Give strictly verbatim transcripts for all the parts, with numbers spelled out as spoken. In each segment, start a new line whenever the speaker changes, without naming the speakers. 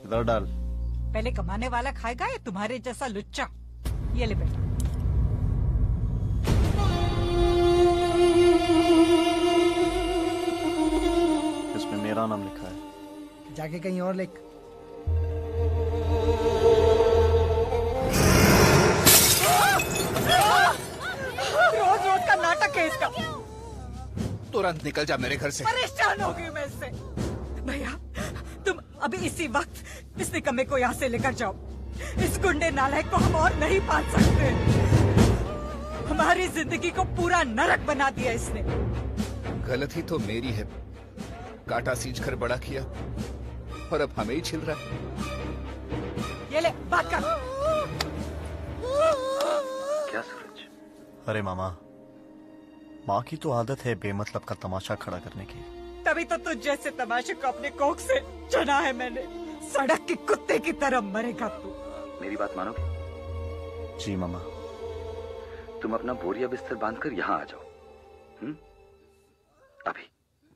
इधर डाल।
पहले कमाने वाला खाएगा या तुम्हारे जैसा लुच्चा? ये ले बेटा।
इसमें मेरा नाम लिखा है।
जाके कहीं और लिख।
रोज रोज का नाटक है इसका।
तुरंत निकल जा मेरे घर से।
परेशान हो गई मैं इससे। भैया तुम अभी इसी वक्त इस निकम्मे को यहाँ से लेकर जाओ। इस गुंडे नालायक को हम और नहीं पाल सकते। हमारी जिंदगी को पूरा नरक बना दिया इसने।
गलती तो मेरी है, कांटा सींच कर बड़ा किया और अब हमें ही छिल रहा है।
ये ले बात कर।
क्या सूरज? अरे मामा, माँ की तो आदत है बेमतलब का तमाशा खड़ा करने की।
तभी तो तुझ जैसे तमाशे को अपने कोख से चुना है मैंने। सड़क के कुत्ते की तरह मरेगा तू।
मेरी बात मानोगे?
जी मामा।
तुम अपना बोरिया बिस्तर बांधकर यहाँ आ जाओ। हुँ? अभी।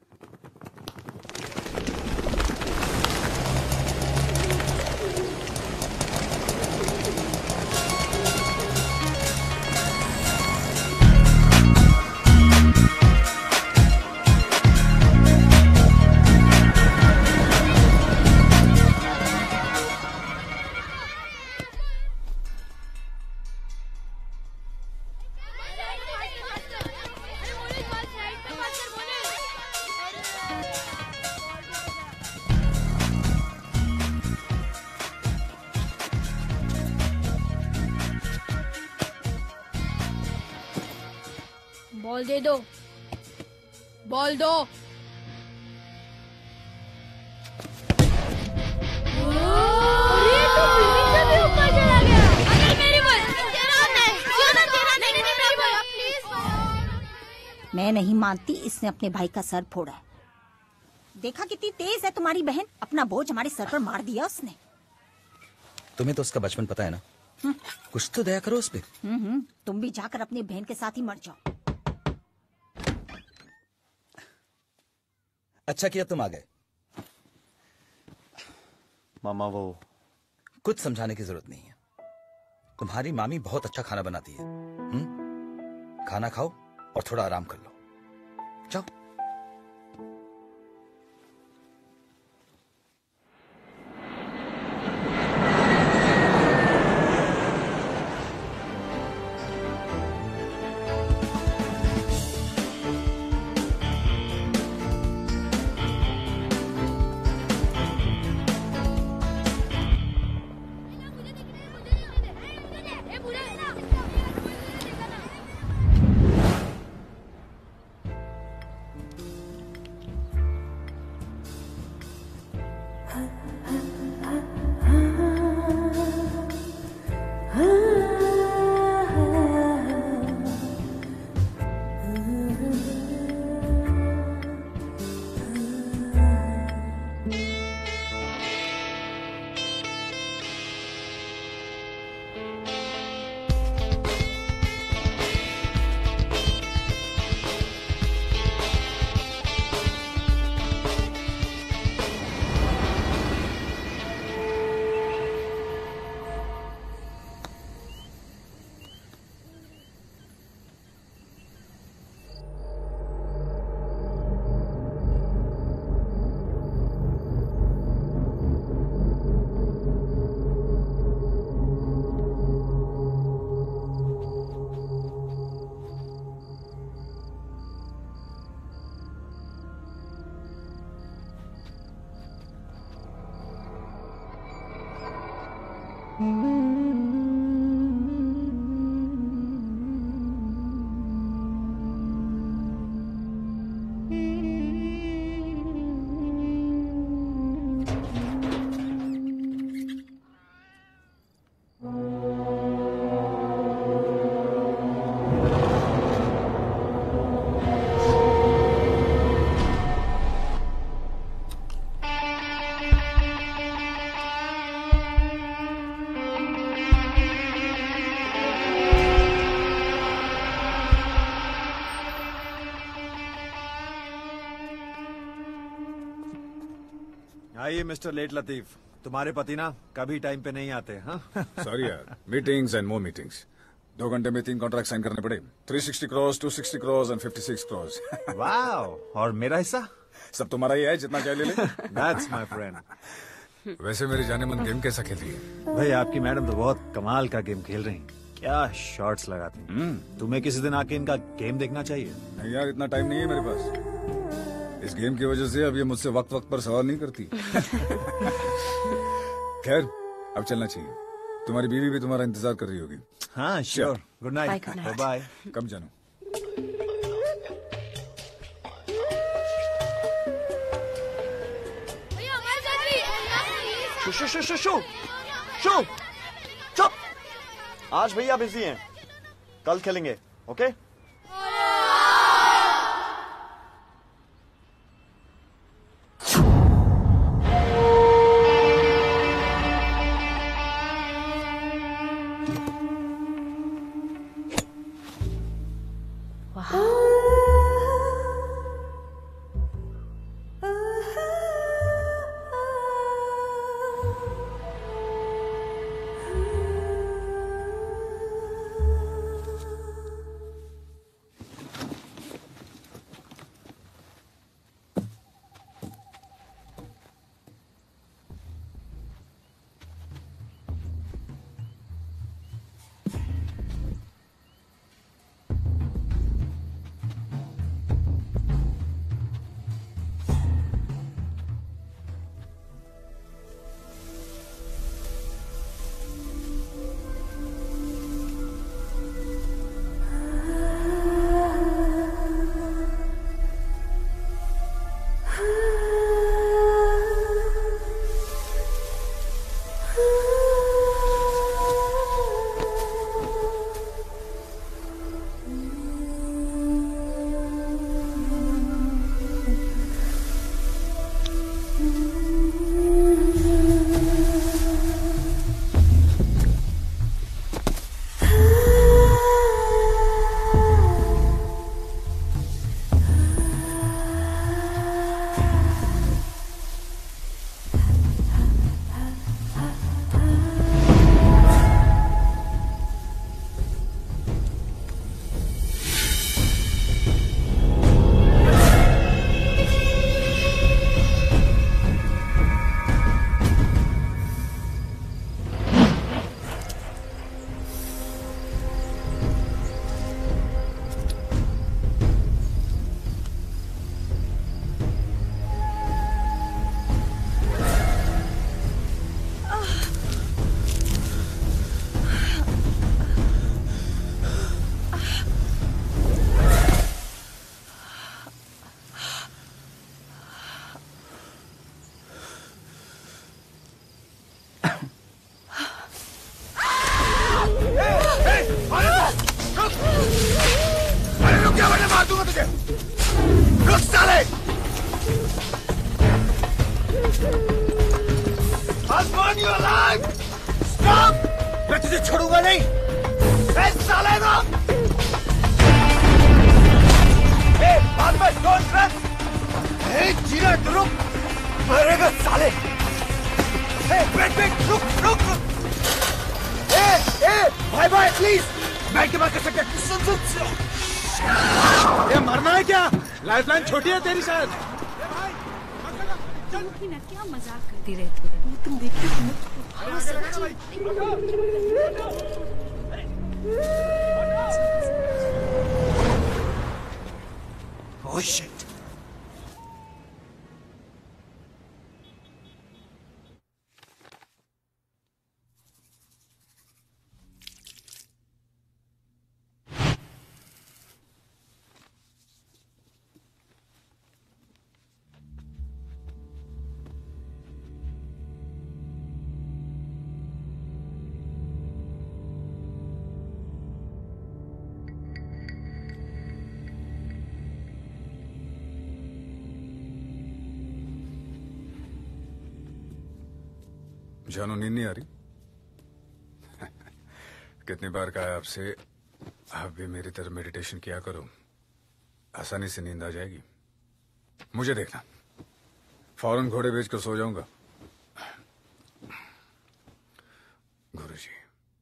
बॉल दे दो, बॉल दो। अरे तो बिल्डिंग से भी ऊपर चला गया। अरे मेरी बॉल। तेरा नहीं, तेरा तेरा नहीं नहीं मेरी बॉल प्लीज।
मैं नहीं मानती, इसने अपने भाई का सर फोड़ा है। देखा कितनी तेज है तुम्हारी बहन। अपना बोझ हमारे सर पर मार दिया उसने।
तुम्हें तो उसका बचपन पता है ना। कुछ तो दया करो उस पे।
हम्म तुम भी जाकर अपनी बहन के साथ ही मर जाओ।
अच्छा किया तुम आ गए।
मामा वो
कुछ समझाने की जरूरत नहीं है। तुम्हारी मामी बहुत अच्छा खाना बनाती है। हुँ? खाना खाओ और थोड़ा आराम कर लो। जाओ।
आइए मिस्टर लेट लतीफ,
तुम्हारे पति ना कभी टाइम पे नहीं आते। हाँ
सॉरी यार, मीटिंग्स एंड मोर मीटिंग्स। दो घंटे में तीन कॉन्ट्रैक्ट साइन करने पड़े। Three sixty crore, two sixty crore and fifty six crore.
Wow, और मेरा हिस्सा?
सब तुम्हारा ही है, जितना चाहे ले ले।
That's my friend.
वैसे मेरी जाने मन गेम कैसा खेलती है?
भाई आपकी मैडम तो बहुत कमाल का गेम खेल रही हैं। क्या शॉट्स लगाती हैं। तुम्हें किसी दिन आके इनका गेम देखना चाहिए।
नहीं यार, इतना टाइम नहीं है मेरे पास। इस गेम की वजह से अब ये मुझसे वक्त वक्त पर सवाल नहीं करती। खैर, अब चलना चाहिए। तुम्हारी बीवी भी तुम्हारा इंतजार कर रही होगी।
हाँ श्योर। Good night. बाय।
कब जानो?
शु शु शु शु शु शु चुप। आज भैया बिजी हैं, कल खेलेंगे। ओके
छोड़ूंगा नहीं। ए साले ना, ए बाद में डोंट रन। ए जीना रुक, मरेगा साले। ए वेट वेट रुक रुक रुक। ए ए भाई भाई प्लीज बैठ के बात कर सकते हैं। सुन सुन सुन। ये मरना है क्या? लाइफलाइन छोटी है तेरी शायद।
क्या मजाक करती रहती है तुम। देखिए
Oh shit.
जानू नींद नहीं आ रही? कितनी बार कहा आपसे, आप भी मेरी तरह मेडिटेशन किया करो, आसानी से नींद आ जाएगी। मुझे देखना, फौरन घोड़े बेचकर सो जाऊंगा। गुरुजी।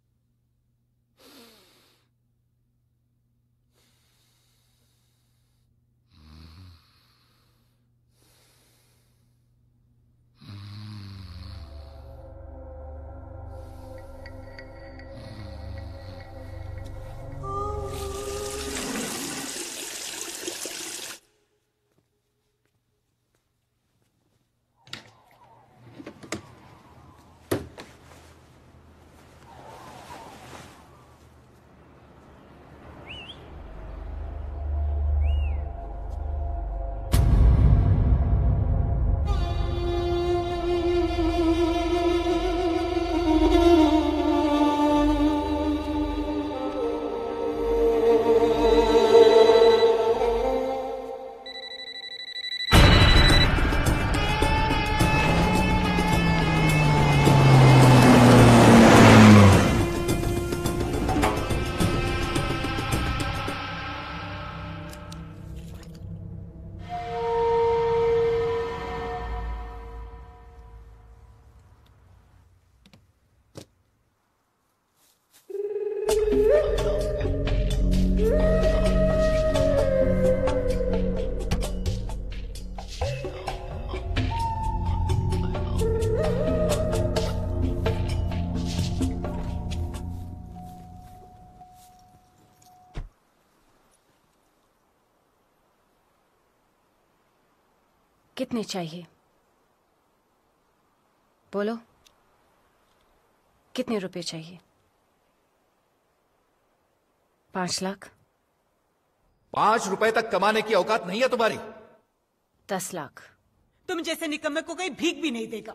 कितने चाहिए? बोलो, कितने रुपए चाहिए? पांच लाख?
पांच रुपए तक कमाने की औकात नहीं है तुम्हारी?
दस लाख?
तुम जैसे निकम्मे को कोई भीख भी नहीं देगा।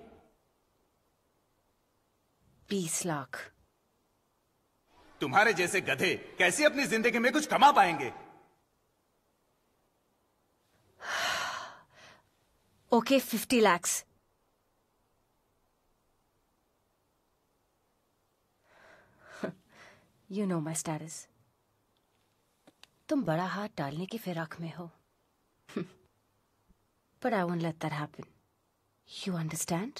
बीस लाख?
तुम्हारे जैसे गधे कैसे अपनी जिंदगी में कुछ कमा पाएंगे?
Okay, fifty lakhs. You know my status. तुम बड़ा हाथ डालने की फिराक में हो। But I won't let that happen. You understand?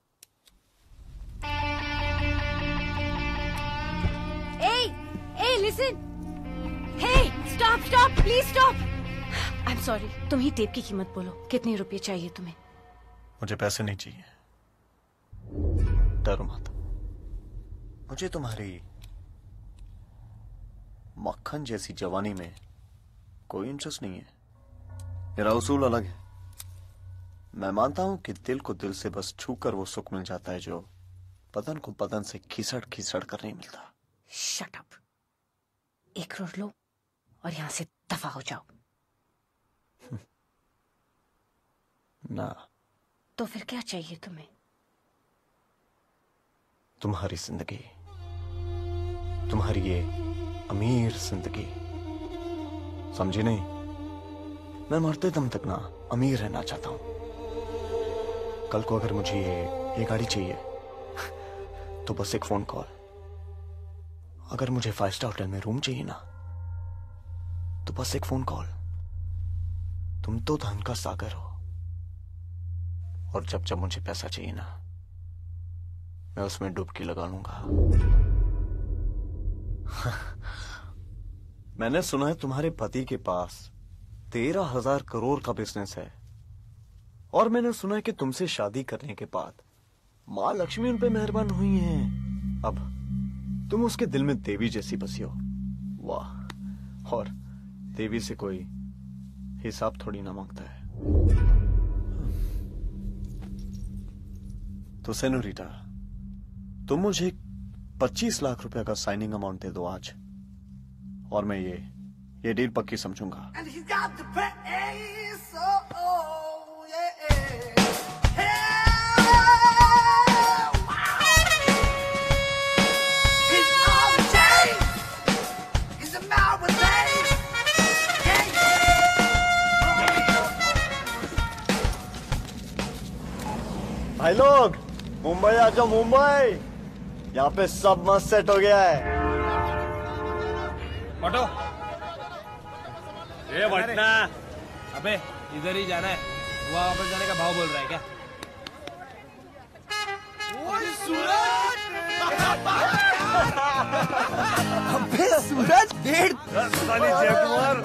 Hey, hey, listen. Hey, stop, stop, please stop.
I am sorry. तुम ही टेप की कीमत बोलो। कितने रुपए चाहिए तुम्हें?
मुझे पैसे नहीं चाहिए, डरो मत। मुझे तुम्हारी मक्खन जैसी जवानी में कोई इंटरेस्ट नहीं है। मेरा उसूल अलग है। मैं मानता हूं कि दिल को दिल से बस छूकर वो सुख मिल जाता है जो बदन को बदन से खिसड़ खिसड़ कर नहीं मिलता।
Shut up. एक करोड़ लो और यहां से दफा हो जाओ।
ना।
तो फिर क्या चाहिए तुम्हें?
तुम्हारी जिंदगी, तुम्हारी ये अमीर जिंदगी, समझी नहीं? मैं मरते दम तक ना अमीर रहना चाहता हूं। कल को अगर मुझे ये ये गाड़ी चाहिए तो बस एक फोन कॉल। अगर मुझे फाइव स्टार होटल में रूम चाहिए ना तो बस एक फोन कॉल। तुम तो धन का सागर हो, और जब जब मुझे पैसा चाहिए ना मैं उसमें डुबकी लगा लूंगा। मैंने सुना है तुम्हारे पति के पास तेरह हजार करोड़ का बिजनेस है, और मैंने सुना है कि तुमसे शादी करने के बाद मां लक्ष्मी उन पे मेहरबान हुई हैं। अब तुम उसके दिल में देवी जैसी बसी हो। वाह। और देवी से कोई हिसाब थोड़ी ना मांगता है। तो सेनोरिटा, तुम मुझे पच्चीस लाख रुपए का साइनिंग अमाउंट दे दो आज, और मैं ये ये डील पक्की समझूंगा। भाई लोग, मुंबई आ जाओ मुंबई। यहाँ पे सब मस्त सेट हो गया है।
ऑटो। ये वटना। अबे इधर ही जाना है। वहाँ वापस जाने का भाव बोल रहा है क्या?
सूरज! अबे सूरज डेढ़
साली जयकुमार।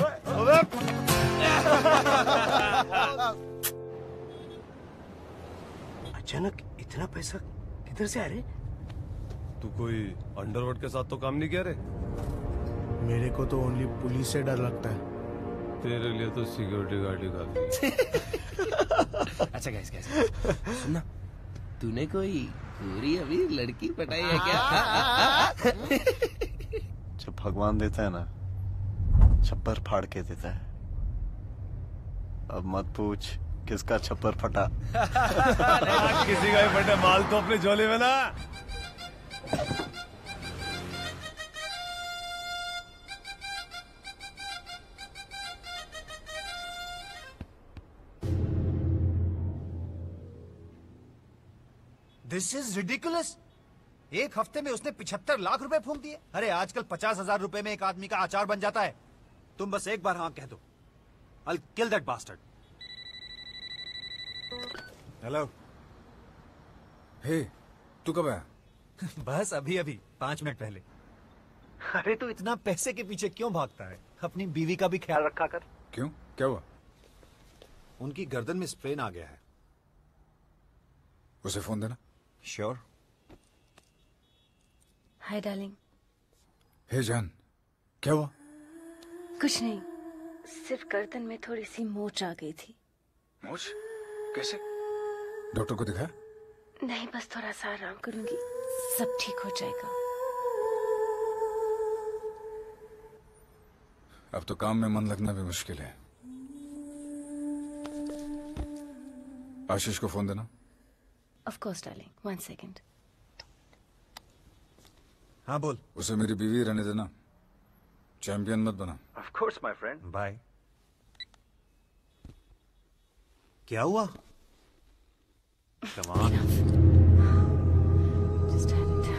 अचानक इतना पैसा किधर से आ रहे?
तू कोई अंडरवर्ल्ड के साथ तो काम नहीं किया रे?
मेरे को तो ओनली पुलिस से डर लगता है।
तेरे लिए तो सिक्योरिटी गार्ड ही काफी।
अच्छा गाइस गाइस सुनना, तूने कोई पूरी अभी लड़की पटाई है क्या?
जब भगवान देता है ना, छप्पर फाड़ के देता है। अब मत पूछ किसका छप्पर फटा।
किसी का ही फटे, माल तो अपने झोले में ना।
This is ridiculous. एक हफ्ते में उसने पिछहत्तर लाख रुपए फूंक दिए। अरे आजकल पचास हजार रुपए में एक आदमी का अचार बन जाता है। तुम बस एक बार हाँ कह दो, I'll kill that bastard. Hello.
Hey, तू कब आया?
बस अभी अभी पांच मिनट पहले। अरे तू इतना पैसे के पीछे क्यों भागता है? अपनी बीवी का भी ख्याल रखा कर।
क्यों, क्या हुआ?
उनकी गर्दन में स्प्रेन आ गया है।
उसे फोन देना।
श्योर।
Hi darling.
हे जान, क्या हुआ?
कुछ नहीं, सिर्फ गर्दन में थोड़ी सी मोच आ गई थी।
मोच? कैसे? डॉक्टर को दिखाया?
नहीं, बस थोड़ा सा आराम करूंगी, सब ठीक हो जाएगा।
अब तो काम में मन लगना भी मुश्किल है। आशीष को फोन देना।
Of course darling, one second.
हाँ बोल।
उसे मेरी बीवी रहने देना, चैंपियन मत बना।
Of course my friend. Bye. क्या हुआ? Come on.
Just had it.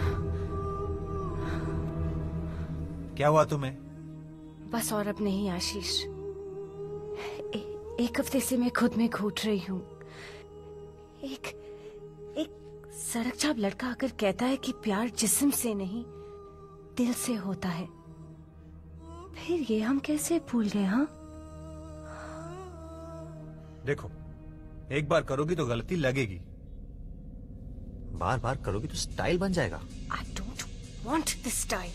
क्या हुआ तुम्हें?
बस और अब नहीं आशीष। ए, एक हफ्ते से मैं खुद में घूट रही हूँ। एक एक सड़क छाप लड़का आकर कहता है कि प्यार जिस्म से नहीं दिल से होता है, फिर ये हम कैसे भूल गए? हाँ
देखो, एक बार करोगी तो गलती लगेगी, बार बार करोगी तो स्टाइल बन जाएगा।
I don't want this style.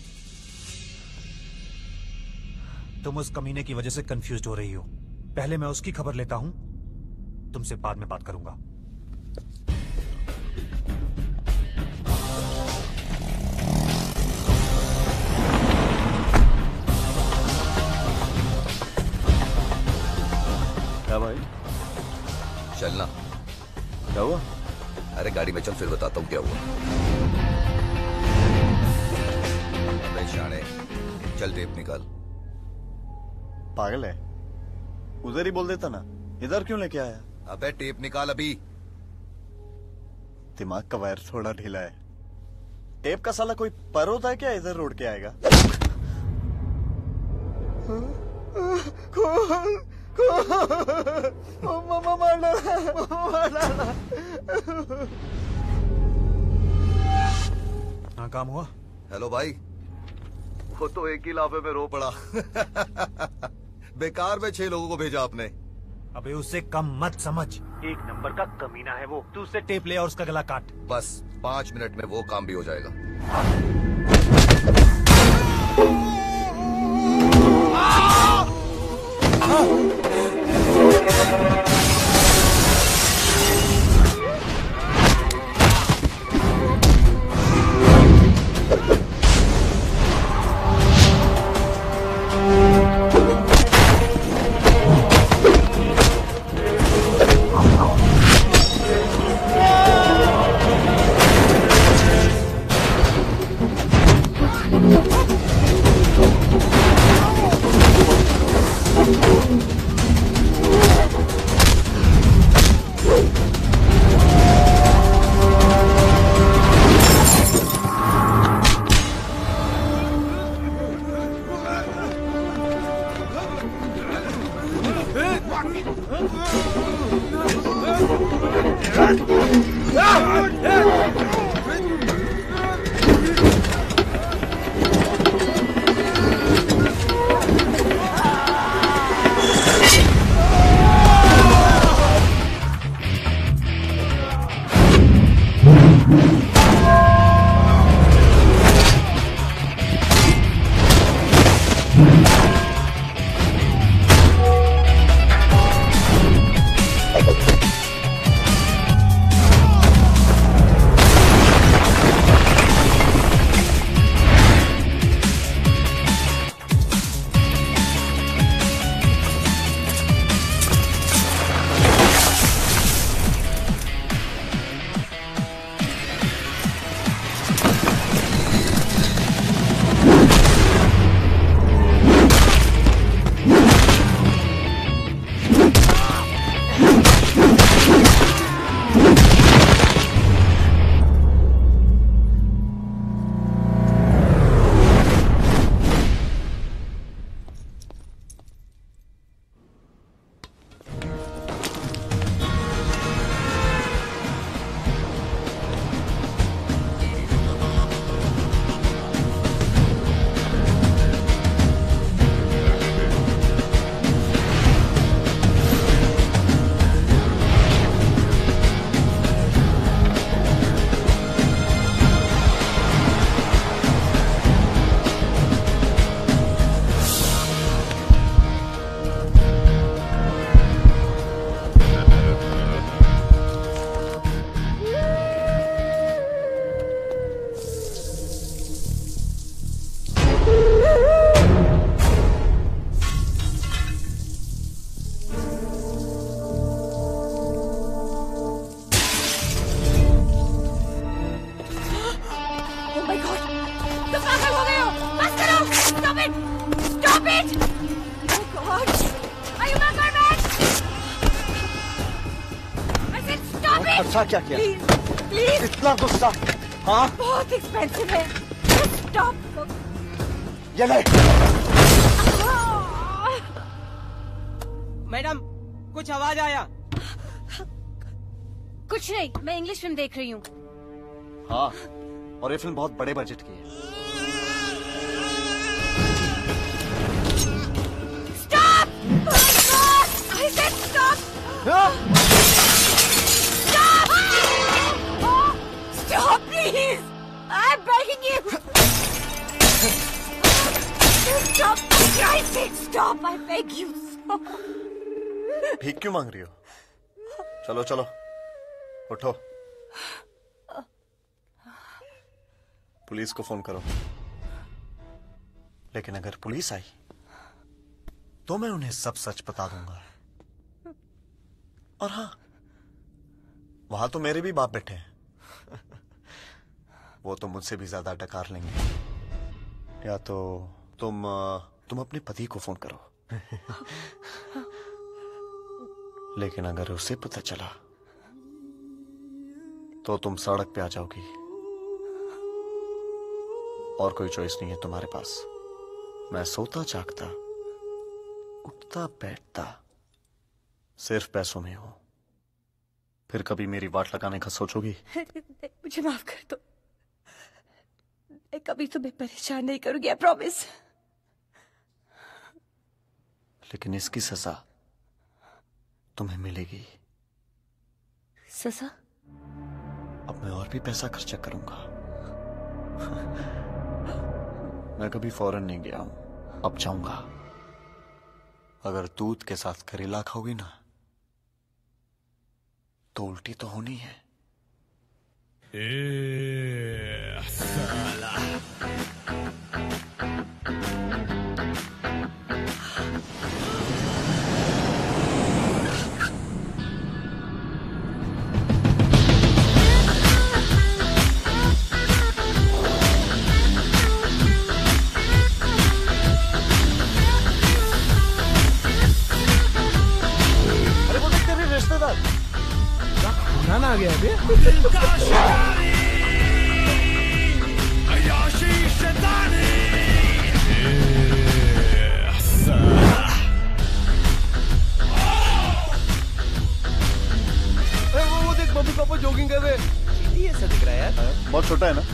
तुम उस कमीने की वजह से कंफ्यूज हो रही हो। पहले मैं उसकी खबर लेता हूं, तुमसे बाद में बात करूंगा।
क्या भाई?
चलना।
क्या हुआ?
अरे गाड़ी में चल, फिर बताता हूँ क्या हुआ। अबे शाणे, चल टेप निकाल।
पागल है? उधर ही बोल देता ना, इधर क्यों लेके आया?
अबे टेप निकाल अभी।
दिमाग का वायर थोड़ा ढीला है। टेप का साला कोई पर होता है क्या इधर रोड के आएगा? मार डाला।
हाँ काम हुआ?
हेलो भाई, वो तो एक ही लाफे में रो पड़ा। बेकार में छह लोगों को भेजा आपने।
अबे उसे कम मत समझ, एक नंबर का कमीना है वो। तू उससे टेप ले और उसका गला काट।
बस पांच मिनट में वो काम भी हो जाएगा।
अच्छा क्या किया?
प्लीज प्लीज
इतना गुस्सा? हाँ
बहुत एक्सपेंसिव है। स्टॉप।
ये ले।
मैडम कुछ आवाज आया?
कुछ नहीं, मैं इंग्लिश फिल्म देख रही हूँ।
हाँ, और ये फिल्म बहुत बड़े बजट की है।
Stop! I said stop! Stop! Stop, please! I'm begging you! Stop! For Christ's sake, stop! I beg you! Stop!
भीख क्यों मांग रही हो? चलो चलो, उठो। पुलिस को फोन करो। लेकिन अगर पुलिस आई तो मैं उन्हें सब सच बता दूंगा। और हाँ, वहां तो मेरे भी बाप बैठे हैं। वो तो मुझसे भी ज्यादा डकार लेंगे। या तो तुम तुम अपने पति को फोन करो। लेकिन अगर उसे पता चला तो तुम सड़क पे आ जाओगी। और कोई चॉइस नहीं है तुम्हारे पास। मैं सोता जागता, उठता बैठता सिर्फ पैसों में हूं। फिर कभी मेरी वाट लगाने का सोचोगी?
मुझे माफ कर दो, मैं कभी तुम्हें परेशान नहीं करूंगी, आई प्रॉमिस।
लेकिन इसकी सजा तुम्हें मिलेगी।
सजा?
अब मैं और भी पैसा खर्चा करूंगा। मैं कभी फॉरेन नहीं गया हूं, अब जाऊंगा। अगर दूध के साथ करेला खाओगी ना तो उल्टी तो होनी है।
ए, साला।
खाना आ गया अभी।
वो वो देख मम्मी पापा जॉगिंग कर रहे हैं। ये ऐसा दिख रहा है यार।
बहुत छोटा है ना?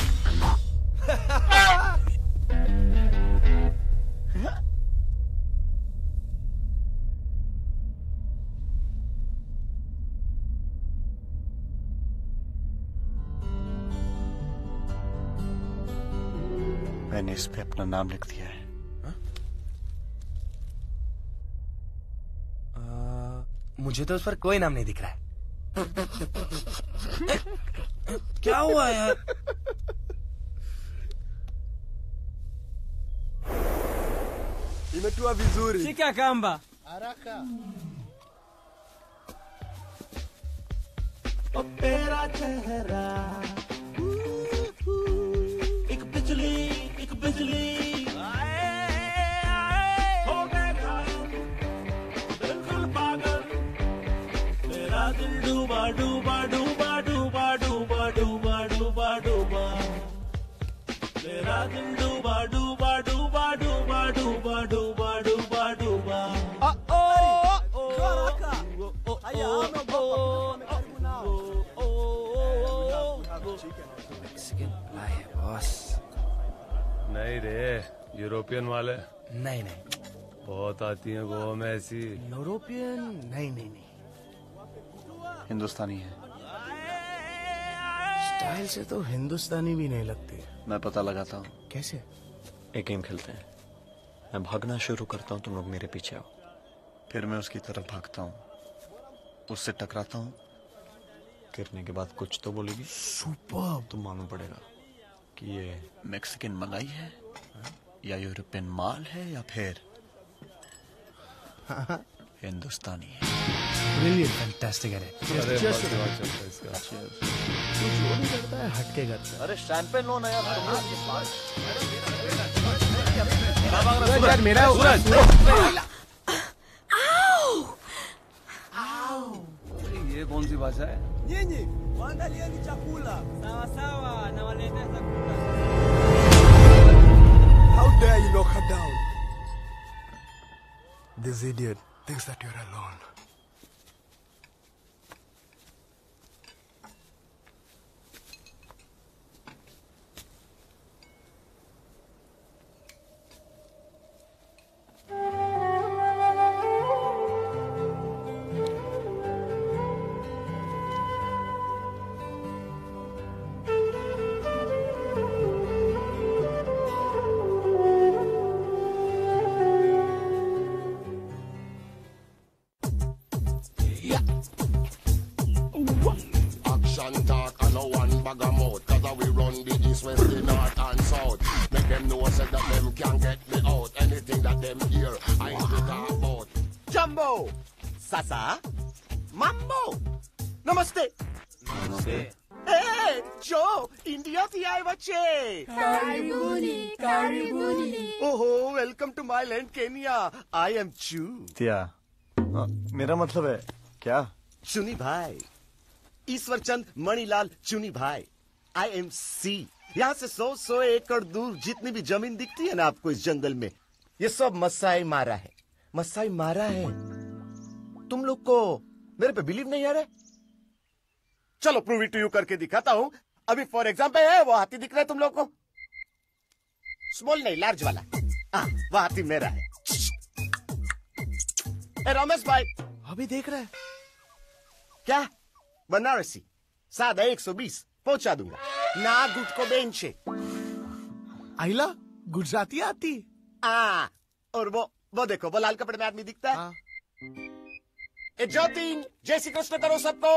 मैंने इस पे अपना नाम लिख दिया है।
आ, मुझे तो उस पर कोई नाम नहीं दिख रहा है। क्या हुआ यार?
Imetua vizuri. Shika kamba.
Haraka.
तेरा चेहरा एक बिजली एक बिजली हो गया बिल्कुल पागल मेरा दिल डूबा डूबा डूबा डूबा डूबा डूबा डूबा डूबा मेरा दिल डूबा डूबा डूबा डूबा डूबा डूबा डूबा डूबा
नहीं रे, यूरोपियन वाले।
नहीं नहीं,
बहुत आती हैं गोवा में ऐसी।
यूरोपियन नहीं नहीं नहीं,
हिंदुस्तानी है।
स्टाइल से तो हिंदुस्तानी भी नहीं लगती।
मैं पता लगाता हूँ।
कैसे?
एक गेम खेलते हैं। मैं भागना शुरू करता हूँ, तुम लोग मेरे पीछे आओ। फिर मैं उसकी तरफ भागता हूँ, उससे टकराता हूँ। गिरने के बाद कुछ तो बोलेगी।
सुपर।
तुम मालूम पड़ेगा कि ये मैक्सिकन मलाई है या यूरोपियन माल है या फिर हिंदुस्तानी है।
ब्रिलियंट, फैंटास्टिक है।
अरे
Just-
बहुत दिमाग चलता है इसका।
तू जो भी करता है हटके करता है।
अरे शैंपेन लो ना यार।
यार मेरा
ये कौन सी भाषा है?
Nyinyi waandalieni chakula.
Sawa sawa, nawaletea chakula.
How dare you knock her down? This idiot thinks that you're alone.
Action talk and no one bag of mouth. Cause we run the east, west, the north and south. Make them know say that them can't get me out. Anything that them hear, I ain't to talk about.
Jumbo, Sasa, Mambo, Namaste.
Namaste.
Hey, Joe, India thi aaye bache.
Karibuni, karibuni.
Oh, welcome to my land, Kenya. I am Chu.
तिया, हाँ, मेरा मतलब है क्या?
चुनी भाई, ईश्वर चंद Manilal Chuni Bhai. I M C. यहाँ से सौ सौ एकड़ दूर जितनी भी जमीन दिखती है ना आपको इस जंगल में, ये सब मसाई मारा है। मसाई मारा है। तुम लोग को मेरे पे बिलीव नहीं आ रहा है? चलो प्रूव इट टू यू करके दिखाता हूँ। अभी फॉर एग्जाम्पल है वो हाथी दिख रहा है तुम लोग को? स्मॉल नहीं, लार्ज वाला। हाँ, वो हाथी मेरा है। ए रमेश भाई, अभी देख रहे हैं क्या? बनारसी सादा एक सौ बीस पहुंचा दूंगा ना। गुट को बेंचे
आइला गुजराती आती।
आ, और वो वो देखो, वो लाल कपड़े में आदमी दिखता है। ए ज्योतिन, जय श्री कृष्ण करो सबको।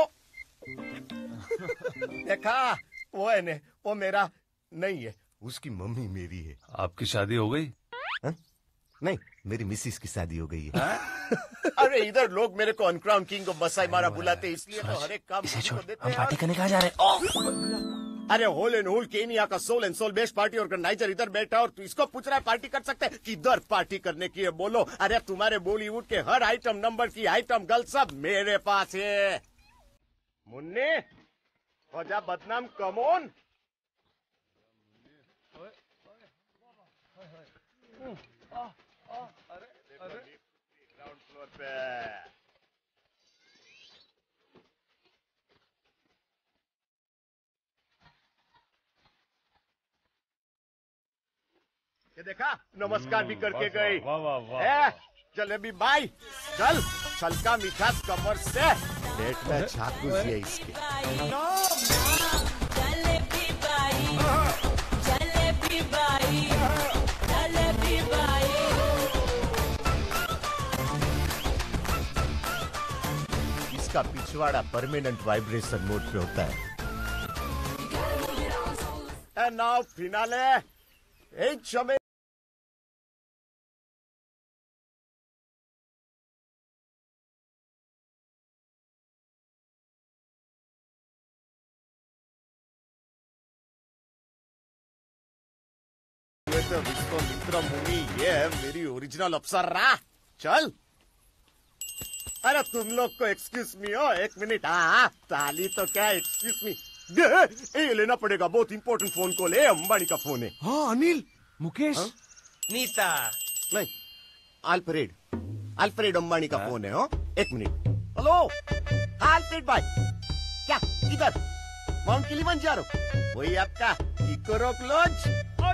देखा, वो है ने, वो मेरा नहीं है, उसकी मम्मी मेरी है।
आपकी शादी हो गई?
हा? नहीं, मेरी मिसिस की शादी हो गई है। अरे इधर लोग मेरे को अनक्राउन किंग ऑफ मसाई मारा बुलाते, इसलिए तो हर एक काम को देते हैं।
पार्टी करने कहाँ जा रहे हैं?
अरे होल एंड होल केनिया का sole and sole best party organiser इधर बैठा और तू इसको पूछ रहा है पार्टी कर सकते हैं? किधर पार्टी करने की है बोलो? अरे तुम्हारे बॉलीवुड के हर आइटम नंबर की आइटम गर्ल सब मेरे पास है। मुन्ने हो जा बदनाम, कमोन। ग्राउंड फ्लोर पे ये देखा, नमस्कार भी करके गई।
वाह वाह वाह।
जलेबी बाई, चल छलका मिठास कमर से पेट में छाप घुसी है इसके।
जलेबी बाई, जलेबी बाई, जलेबी बाई।
इसका पिछवाड़ा परमानेंट वाइब्रेशन मोड पे होता है। एंड नाउ फिनाले, ए चमे तो विश्वामित्र मुनि, ये है मेरी ओरिजिनल अप्सरा। चल, अरे तुम लोग को एक्सक्यूज मी हो, एक मिनट। हाँ, ताली तो क्या एक्सक्यूज मी, ये लेना पड़ेगा, बहुत इंपॉर्टेंट फोन कॉल है, अंबानी का फोन है।
हाँ अनिल, मुकेश,
हाँ?
नीता
नहीं, अल्फ्रेड, अल्फ्रेड अंबानी का फोन है। हो, एक मिनट। हेलो, हाँ अल्फ्रेड भाई, क्या इधर माउंट किलिमंजारो, वही आपका किकोरोक लॉज।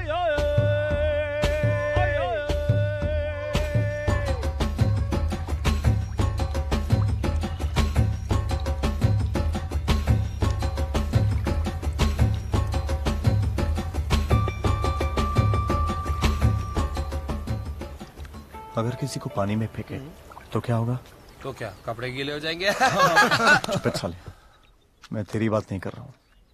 अगर किसी को पानी में फेंके तो क्या होगा?
तो क्या कपड़े गीले हो जाएंगे?
चुप साले, मैं तेरी बात नहीं कर रहा हूँ,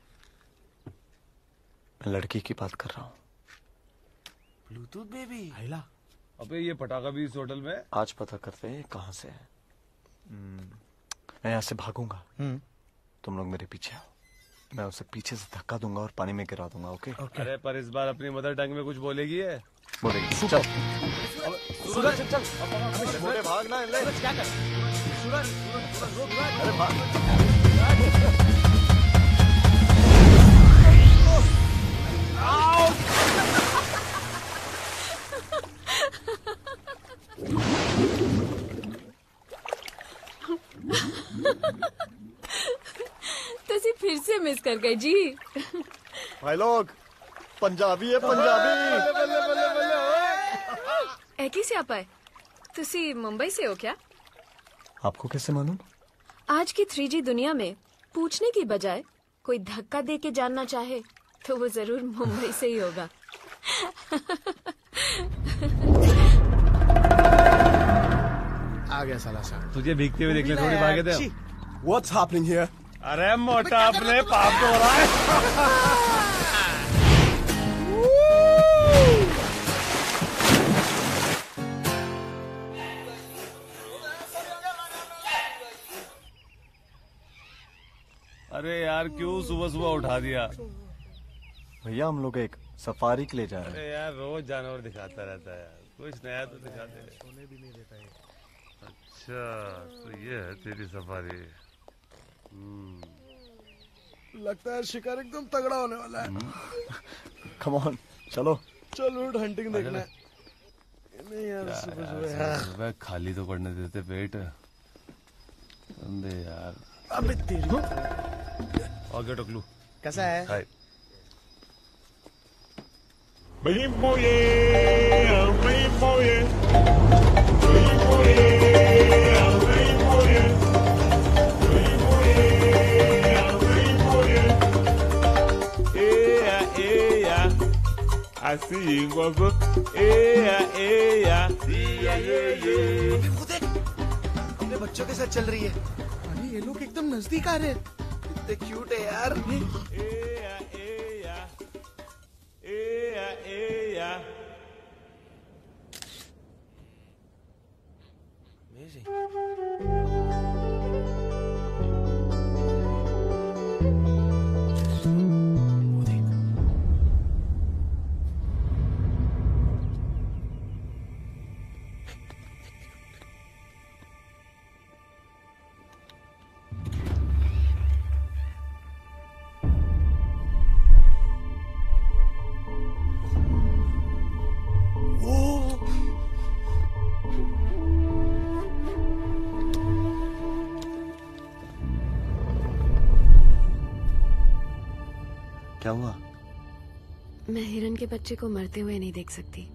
मैं लड़की की बात कर रहा हूँ।
ब्लूटूथ बेबी
आइला।
अबे ये पटाखा भी इस होटल में?
आज पता करते हैं कहाँ से है। मैं यहाँ से भागूंगा, तुम लोग मेरे पीछे आओ, मैं उसे पीछे से धक्का दूंगा और पानी में गिरा दूंगा। ओके?
अरे पर इस बार अपनी मदर टंग में कुछ बोलेगी है?
बोलेगी। चल
सूरज, चल चल, भागना है।
क्या कर?
अरे भाग।
तुसी फिर से मिस कर गए जी।
भाई लोग पंजाबी है पंजाबी।
ए कैसे आप आए? तुसी मुंबई से हो क्या?
आपको कैसे मालूम?
आज की थ्री जी दुनिया में पूछने की बजाय कोई धक्का दे के जानना चाहे तो वो जरूर मुंबई से ही होगा।
आ गया साला सा।
तुझे भीगते हुए देखने थोड़ी भागे थे।
What's happening here?
अरे मोटा अपने पाप तो हो रहा है। अरे यार क्यों सुबह सुबह उठा दिया?
भैया हम लोग एक सफारी के लिए जा रहे हैं।
अरे यार रोज जानवर दिखाता रहता है यार, कुछ नया तो दिखाते रहे।
सोने भी नहीं देता है।
अच्छा तो ये है तेरी सफारी।
लगता है शिकार एकदम तगड़ा होने वाला है।
कम ऑन चलो।
चलो हंटिंग देखना है। नहीं यार सुबह सुबह
सुबह खाली तो पड़ने देते पेट। अंधे यार।
अबे तेरी।
और क्या टकलू?
कैसा है?
हाय।
Bem boye, bem boye, bem boye, bem boye, bem boye, bem boye. Eya, eya, assim gogo. Eya, eya, eya, eya.
वो देख, अपने बच्चों के साथ चल रही है।
अरे ये लोग एकदम नजदीक आ रहे हैं।
कितने क्यूट है यार।
Eya, eya, eya, eya.
Amazing.
क्या हुआ?
मैं हिरन के बच्चे को मरते हुए नहीं देख सकती।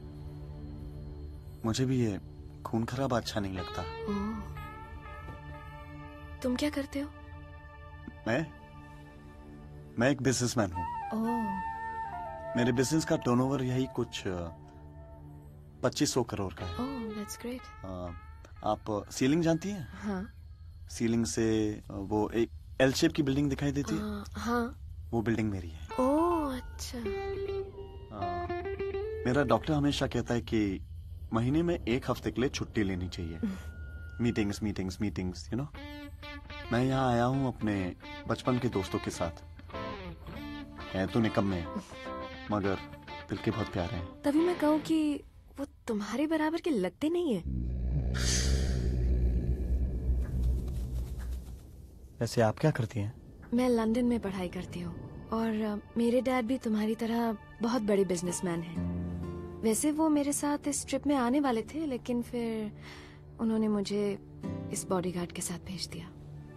मुझे भी ये खून खराब अच्छा नहीं लगता।
ओह, तुम क्या करते हो?
मैं मैं एक बिजनेसमैन हूँ।
ओह,
मेरे बिजनेस का टर्नओवर यही कुछ पच्चीस सौ करोड़ का है।
ओह, दैट्स ग्रेट।
आ, आप सीलिंग जानती हैं?
हाँ।
सीलिंग से वो एक एल शेप की बिल्डिंग दिखाई देती है।
आ, हाँ।
वो बिल्डिंग मेरी है।
ओह, अच्छा।
आ, मेरा डॉक्टर हमेशा कहता है कि महीने में एक हफ्ते के लिए छुट्टी लेनी चाहिए। Meetings meetings meetings you know. मैं यहाँ आया हूँ अपने बचपन के दोस्तों के साथ। है तो निकम्मे मगर दिल के बहुत प्यारे हैं।
तभी मैं कहूँ कि वो तुम्हारे बराबर के लगते नहीं है।
वैसे आप क्या करती हैं?
मैं लंदन में पढ़ाई करती हूँ और अ, मेरे डैड भी तुम्हारी तरह बहुत बड़े बिजनेसमैन हैं। वैसे वो मेरे साथ इस ट्रिप में आने वाले थे, लेकिन फिर उन्होंने मुझे इस बॉडीगार्ड के साथ भेज दिया।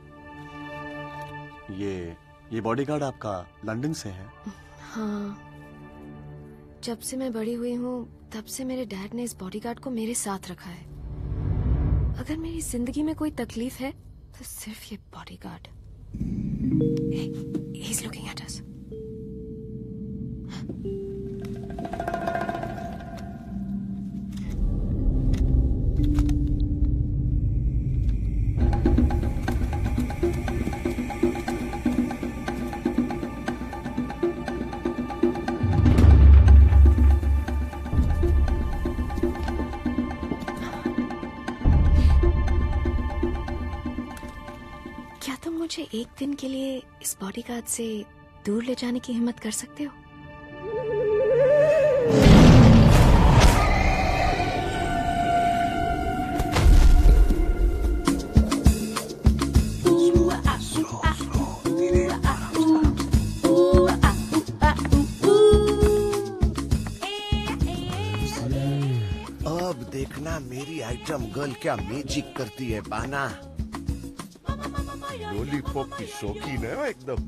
ये ये बॉडीगार्ड आपका लंदन से है?
हाँ, जब से मैं बड़ी हुई हूँ तब से मेरे डैड ने इस बॉडीगार्ड को मेरे साथ रखा है। अगर मेरी जिंदगी में कोई तकलीफ है तो सिर्फ ये bodyguard. Hey, he's looking at us. क्या तुम मुझे एक दिन के लिए इस बॉडीगार्ड से दूर ले जाने की हिम्मत कर सकते हो?
आइटम गर्ल क्या मैजिक करती है बाना। लॉलीपॉप की शौकीन है वो एकदम।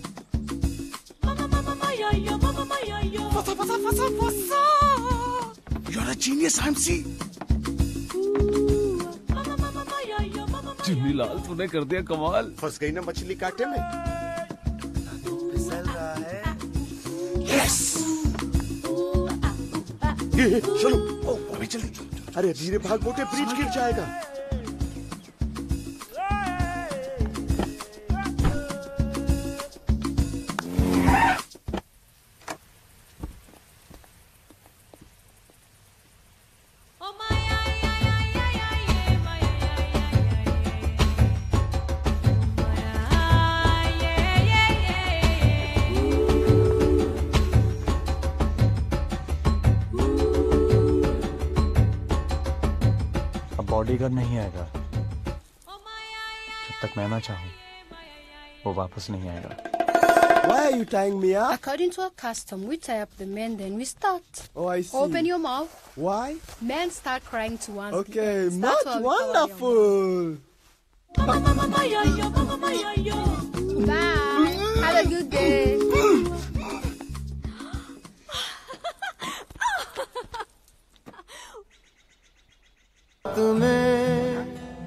फसा फसा फसा फसा। You're a genius, M C.
Chunni Lal तूने कर दिया कमाल।
फंस गई ना मछली कांटे में। फिसल रहा है। Yes. ये चलो अभी जल्दी। अरे धीरे भाग मोटे ब्रिज गिर जाएगा।
बॉडीगार्ड नहीं आएगा जब तक मैं ना चाहूं, वो वापस नहीं आएगा।
Why are you tying me up?
According to our custom, we tie up the men, then we start.
Oh, I see.
Open your mouth.
Why?
Men start crying to one.
Okay,
Start
much
to
wonderful.
Bye. Have a good day.
तुम्हें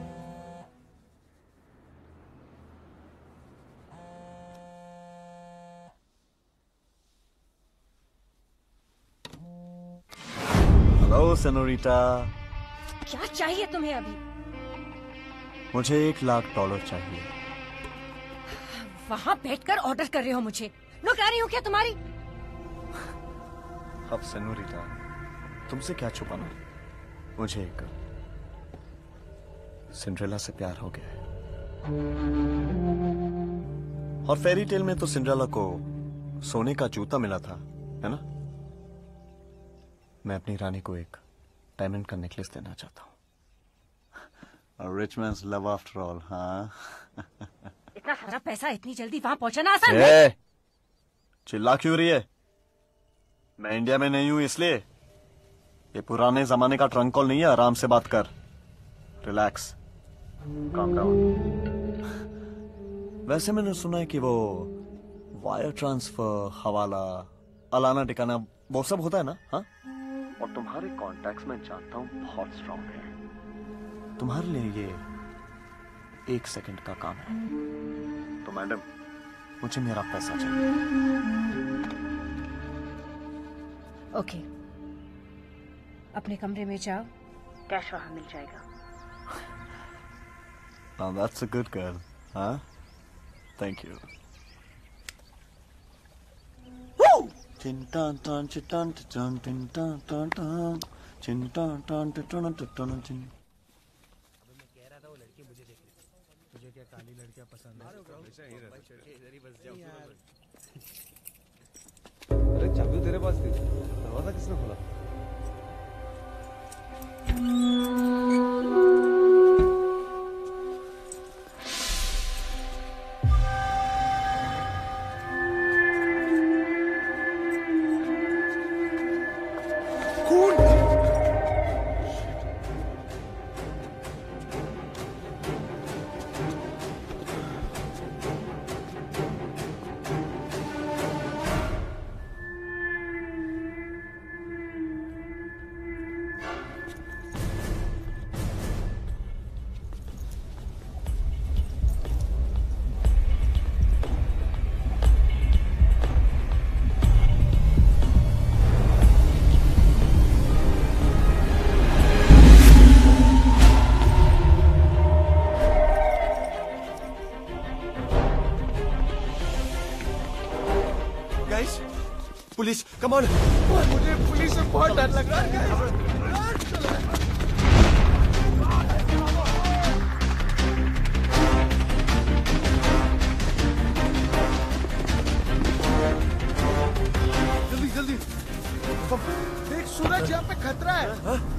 hello senorita.
क्या चाहिए तुम्हें अभी?
मुझे एक lakh dollar चाहिए।
वहाँ बैठकर ऑर्डर कर रहे हो मुझे? नौकरानी हूँ क्या तुम्हारी?
अब सेनोरिटा, तुमसे क्या छुपाना? मुझे एक सिंड्रेला से प्यार हो गया है। और फेरी टेल में तो सिंड्रेला को सोने का जूता मिला था, है ना? मैं अपनी रानी को एक डायमंड का नेकलेस देना चाहता हूँ। Rich man's love after all. हाँ।
इतना सारा पैसा इतनी जल्दी वहाँ पहुँचाना आसान
ए,
है?
चिल्ला क्यों रही है? मैं इंडिया में नहीं हूँ इसलिए। ये पुराने जमाने का ट्रंक कॉल नहीं है, आराम से बात कर। Relax, calm down. वैसे मैंने सुना है कि वो वायर ट्रांसफर, हवाला, अलाना टिकाना वो सब होता है ना? हाँ। और तुम्हारे कॉन्टैक्ट्स में जानता हूँ बहुत स्ट्रांग है। तुम्हारे लिए ये एक सेकंड का काम है। तो मैडम, मुझे मेरा पैसा चाहिए।
ओके, अपने कमरे में जाओ, कैश वहां मिल जाएगा।
Now that's a good girl, huh? Thank you. Woo! Chin tan tan chin tan tan chin tan tan tan chin tan tan tan tan chin.
तुझे क्या काली लड़कियां पसंद है?
अरे चाबी तेरे पास थी, दरवाजा किसने खोला?
Police, come on. मुझे पुलिस से बहुत डर लग रहा है। जल्दी जल्दी देख, सूरज यहाँ पे खतरा है।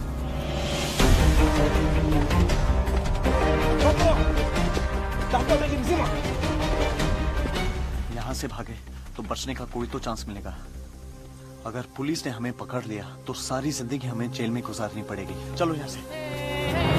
यहाँ से भागे तो बचने का कोई तो चांस मिलेगा। अगर पुलिस ने हमें पकड़ लिया तो सारी जिंदगी हमें जेल में गुजारनी पड़ेगी। चलो यहाँ से।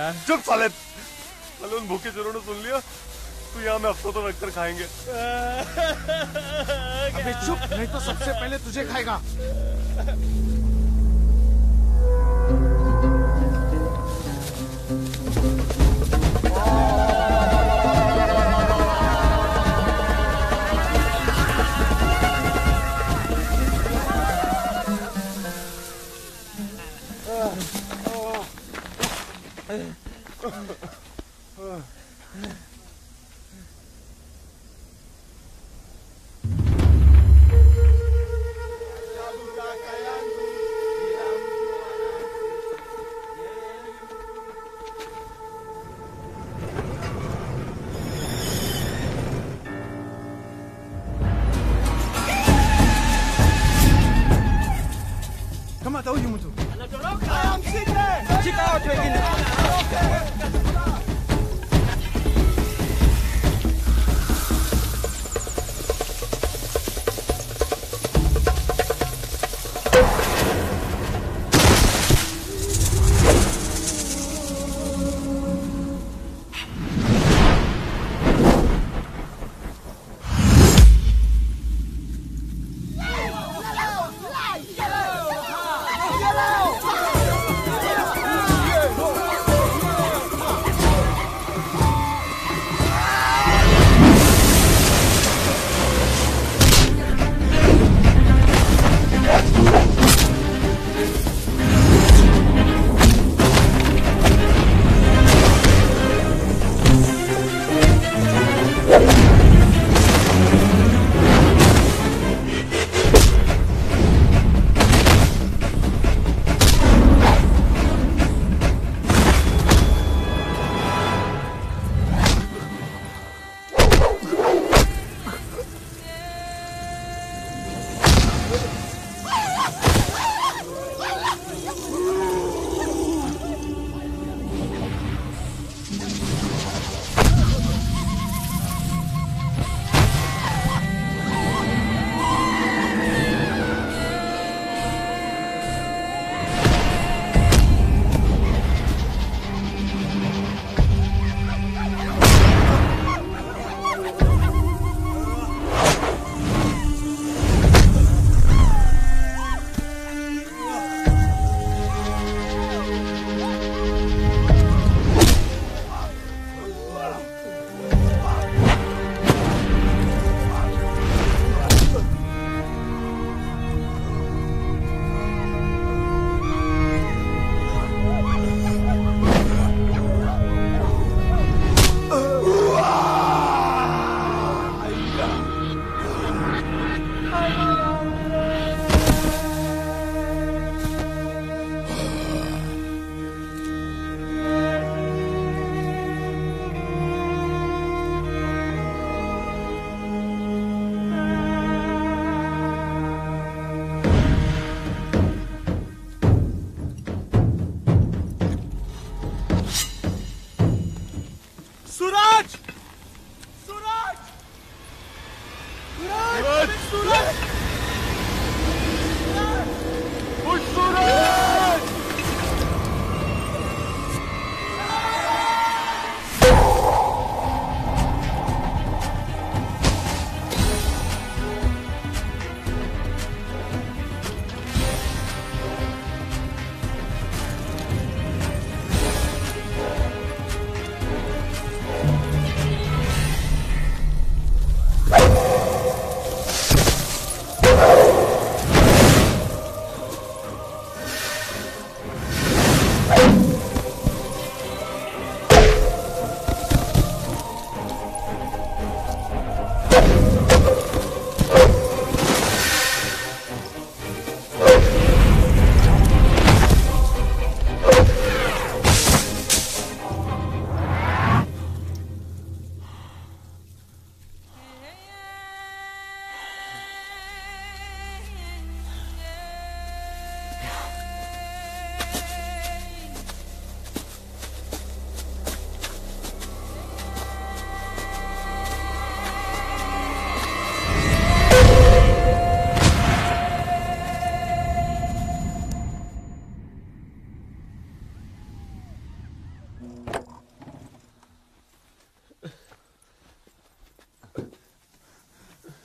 चुप साले। साले उन भूखे चोरों ने सुन लिया तो यहाँ में हफ्तों तो रखकर खाएंगे।
अबे चुप, नहीं तो सबसे पहले तुझे खाएगा। Kama ta huyu mtu. Anatoroka. Mshike. Shika watu wengine.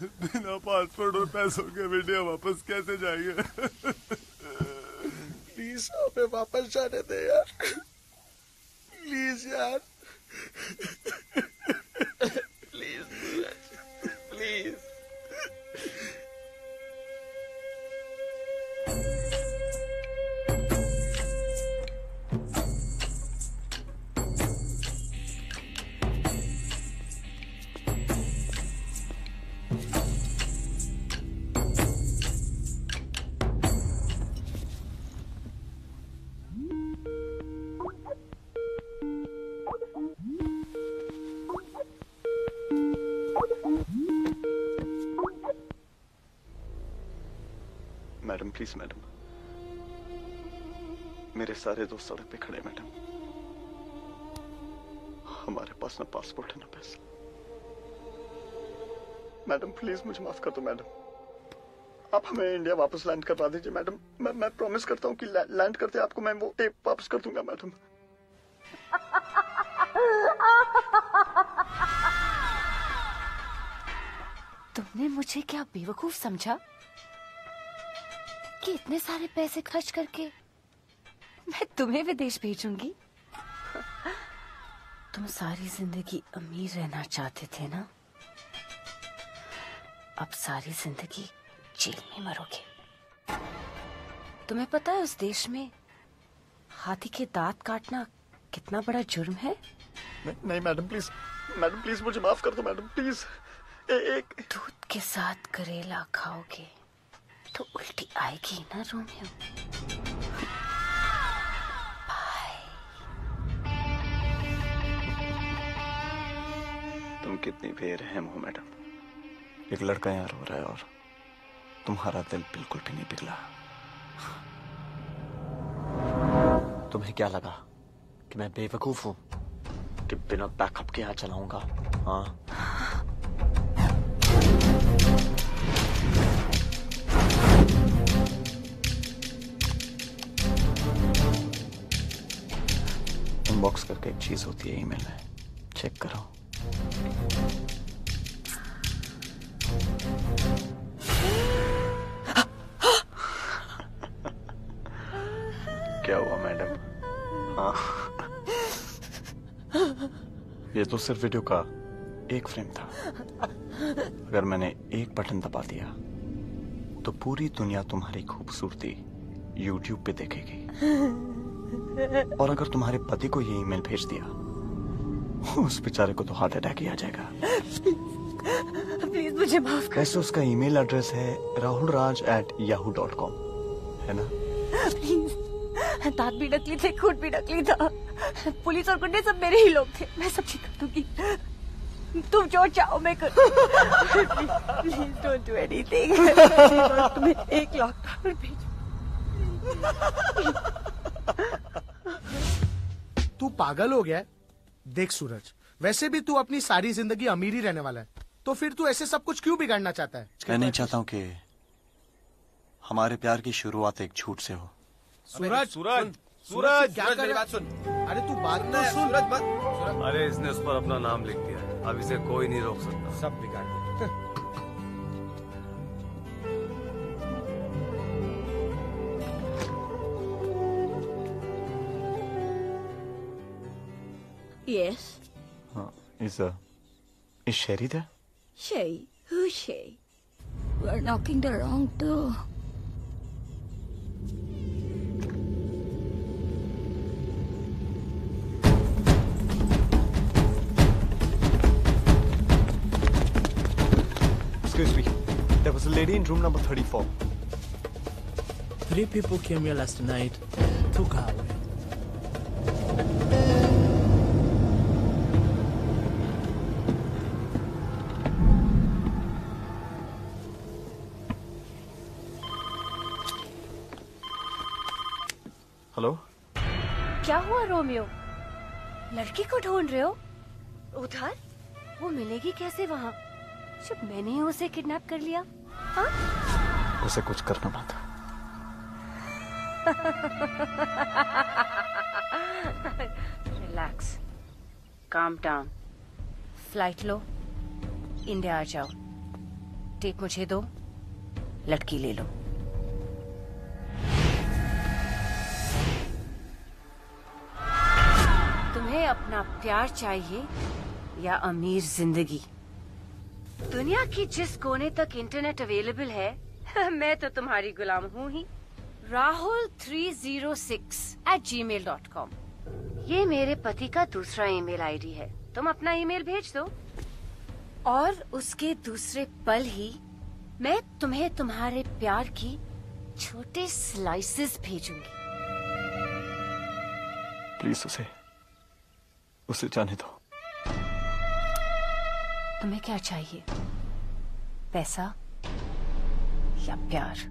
बिना पासपोर्ट और पैसों के इंडिया वापस कैसे जाएंगे?
प्लीज हमें वापस जाने दे यार, प्लीज यार, please please.
Madam please madam, मेरे सारे दोस्त सड़क पे खड़े मैडम, हमारे पास ना पासपोर्ट है ना पैसा। मैडम प्लीज मुझे माफ कर दो मैडम, आप हमें इंडिया वापस लैंड करवा दीजिए मैडम। मैं मैं प्रॉमिस करता हूँ कि लैंड करते आपको मैं वो टेप वापस कर दूंगा मैडम।
तुमने मुझे क्या बेवकूफ समझा कि इतने सारे पैसे खर्च करके मैं तुम्हें विदेश भेजूंगी? तुम सारी जिंदगी अमीर रहना चाहते थे ना, अब सारी जिंदगी जेल में मरोगे। तुम्हें पता है उस देश में हाथी के दांत काटना कितना बड़ा जुर्म है?
नहीं, नहीं मैडम प्लीज, मैडम प्लीज मुझे माफ कर दो मैडम प्लीज। ए, एक
दूध के साथ करेला खाओगे तो उल्टी आएगी ना रोमियो। बाय।
तुम कितनी बेरहम हो मैडम। एक लड़का यहाँ रो रहा है और तुम्हारा दिल बिल्कुल भी नहीं पिघला। तुम्हें क्या लगा कि मैं बेवकूफ हूँ कि बिना बैकअप के यहाँ चलाऊंगा? हाँ, इनबॉक्स करके एक चीज होती है ईमेल में, चेक करो। क्या हुआ मैडम? हाँ, ये तो सिर्फ वीडियो का एक फ्रेम था। अगर मैंने एक बटन दबा दिया तो पूरी दुनिया तुम्हारी खूबसूरती यूट्यूब पे देखेगी। और अगर तुम्हारे पति को ये ईमेल भेज दिया, उस बेचारे को तो हार्ट अटैक ही आ जाएगा।
प्लीज मुझे माफ कर।
वैसे उसका ईमेल एड्रेस है Rahul Raj at Yahoo dot com, है ना?
प्लीज, दांत भी नकली थे, खून भी नकली था, पुलिस और गुंडे सब मेरे ही लोग थे। मैं सब ठीक कर दूंगी, तुम जो चाहो मैं कर। Please don't do anything. तुम्हें एक लाख डॉलर भेज।
तू पागल हो गया है? देख सूरज, वैसे भी तू अपनी सारी जिंदगी अमीर ही रहने वाला है, तो फिर तू ऐसे सब कुछ क्यों बिगाड़ना चाहता है?
मैं नहीं चाहता हूँ कि हमारे प्यार की शुरुआत एक झूठ से हो।
सूरज,
सूरज,
सूरज, क्या
सूरज,
कर
मेरी
रहा
बात सुन।
अरे तू बात तो सुन।
सूरज मत।
अरे इसने उस पर अपना नाम लिख दिया है, अब इसे कोई नहीं रोक सकता।
सब बिगाड़ दिया।
Yes.
Uh, is uh, is Sherry there?
Shay, who's Shay? We're knocking the wrong door.
Excuse me. There was a lady in room number thirty-four.
Three people came here last night, took her away.
Hello,
क्या हुआ Romeo? लड़की को ढूंढ रहे हो? उधर? वो मिलेगी कैसे वहाँ जब मैंने ही उसे किडनैप कर लिया? हाँ?
उसे कुछ करना मत।
रिलैक्स, काम डाउन, फ्लाइट लो, इंडिया आ जाओ। टेप मुझे दो, लड़की ले लो। तुम्हें अपना प्यार चाहिए या अमीर जिंदगी? दुनिया की जिस कोने तक इंटरनेट अवेलेबल है मैं तो तुम्हारी गुलाम हूँ ही। Rahul three zero six eight gmail dot com ये मेरे पति का दूसरा ईमेल आईडी है। तुम अपना ईमेल भेज दो और उसके दूसरे पल ही मैं तुम्हें तुम्हारे प्यार की छोटे स्लाइसेस भेजूंगी।
प्लीज उसे उसे जाने दो।
तुम्हें क्या चाहिए, पैसा या प्यार?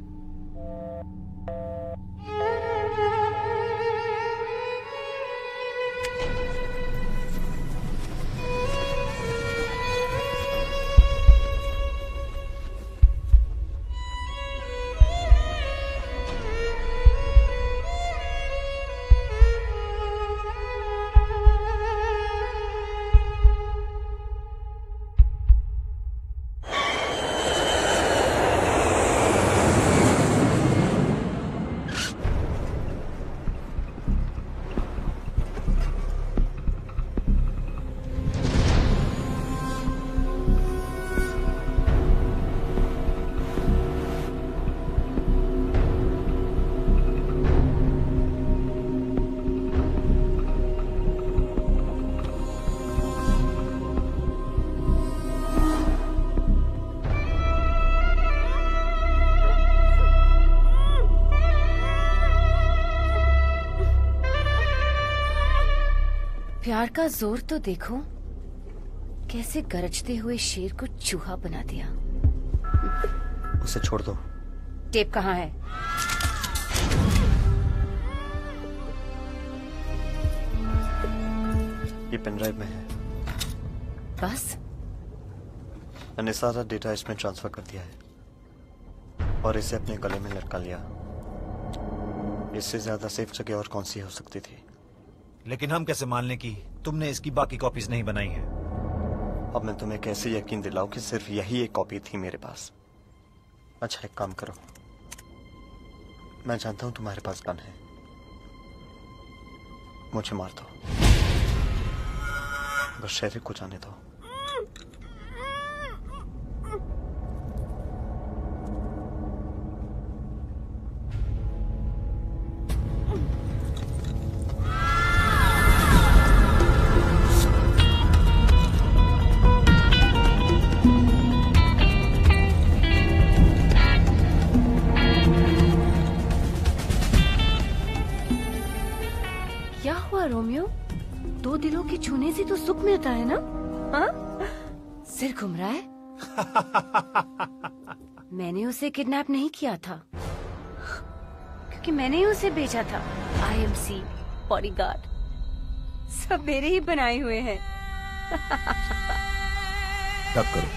प्यार का जोर तो देखो, कैसे गरजते हुए शेर को चूहा बना दिया।
उसे छोड़ दो।
टेप कहाँ है?
ये पेनड्राइव में है।
बस?
मैंने सारा डेटा इसमें ट्रांसफर कर दिया है और इसे अपने गले में लटका लिया। इससे ज्यादा सेफ जगह और कौन सी हो सकती थी?
लेकिन हम कैसे मान लें कि तुमने इसकी बाकी कॉपीज नहीं बनाई हैं?
अब मैं तुम्हें कैसे यकीन दिलाऊं कि सिर्फ यही एक कॉपी थी मेरे पास? अच्छा एक काम करो, मैं जानता हूं तुम्हारे पास गन है, मुझे मार दो, बस शेरिफ को जाने दो।
रोमियो, दो दिलों के छूने से तो सुख मिलता है ना? हाँ? सिर घूम रहा है? मैंने उसे किडनैप नहीं किया था, क्योंकि मैंने ही उसे भेजा था। आई एम सी बॉडीगार्ड, सब मेरे ही बनाए हुए हैं।
तब करो।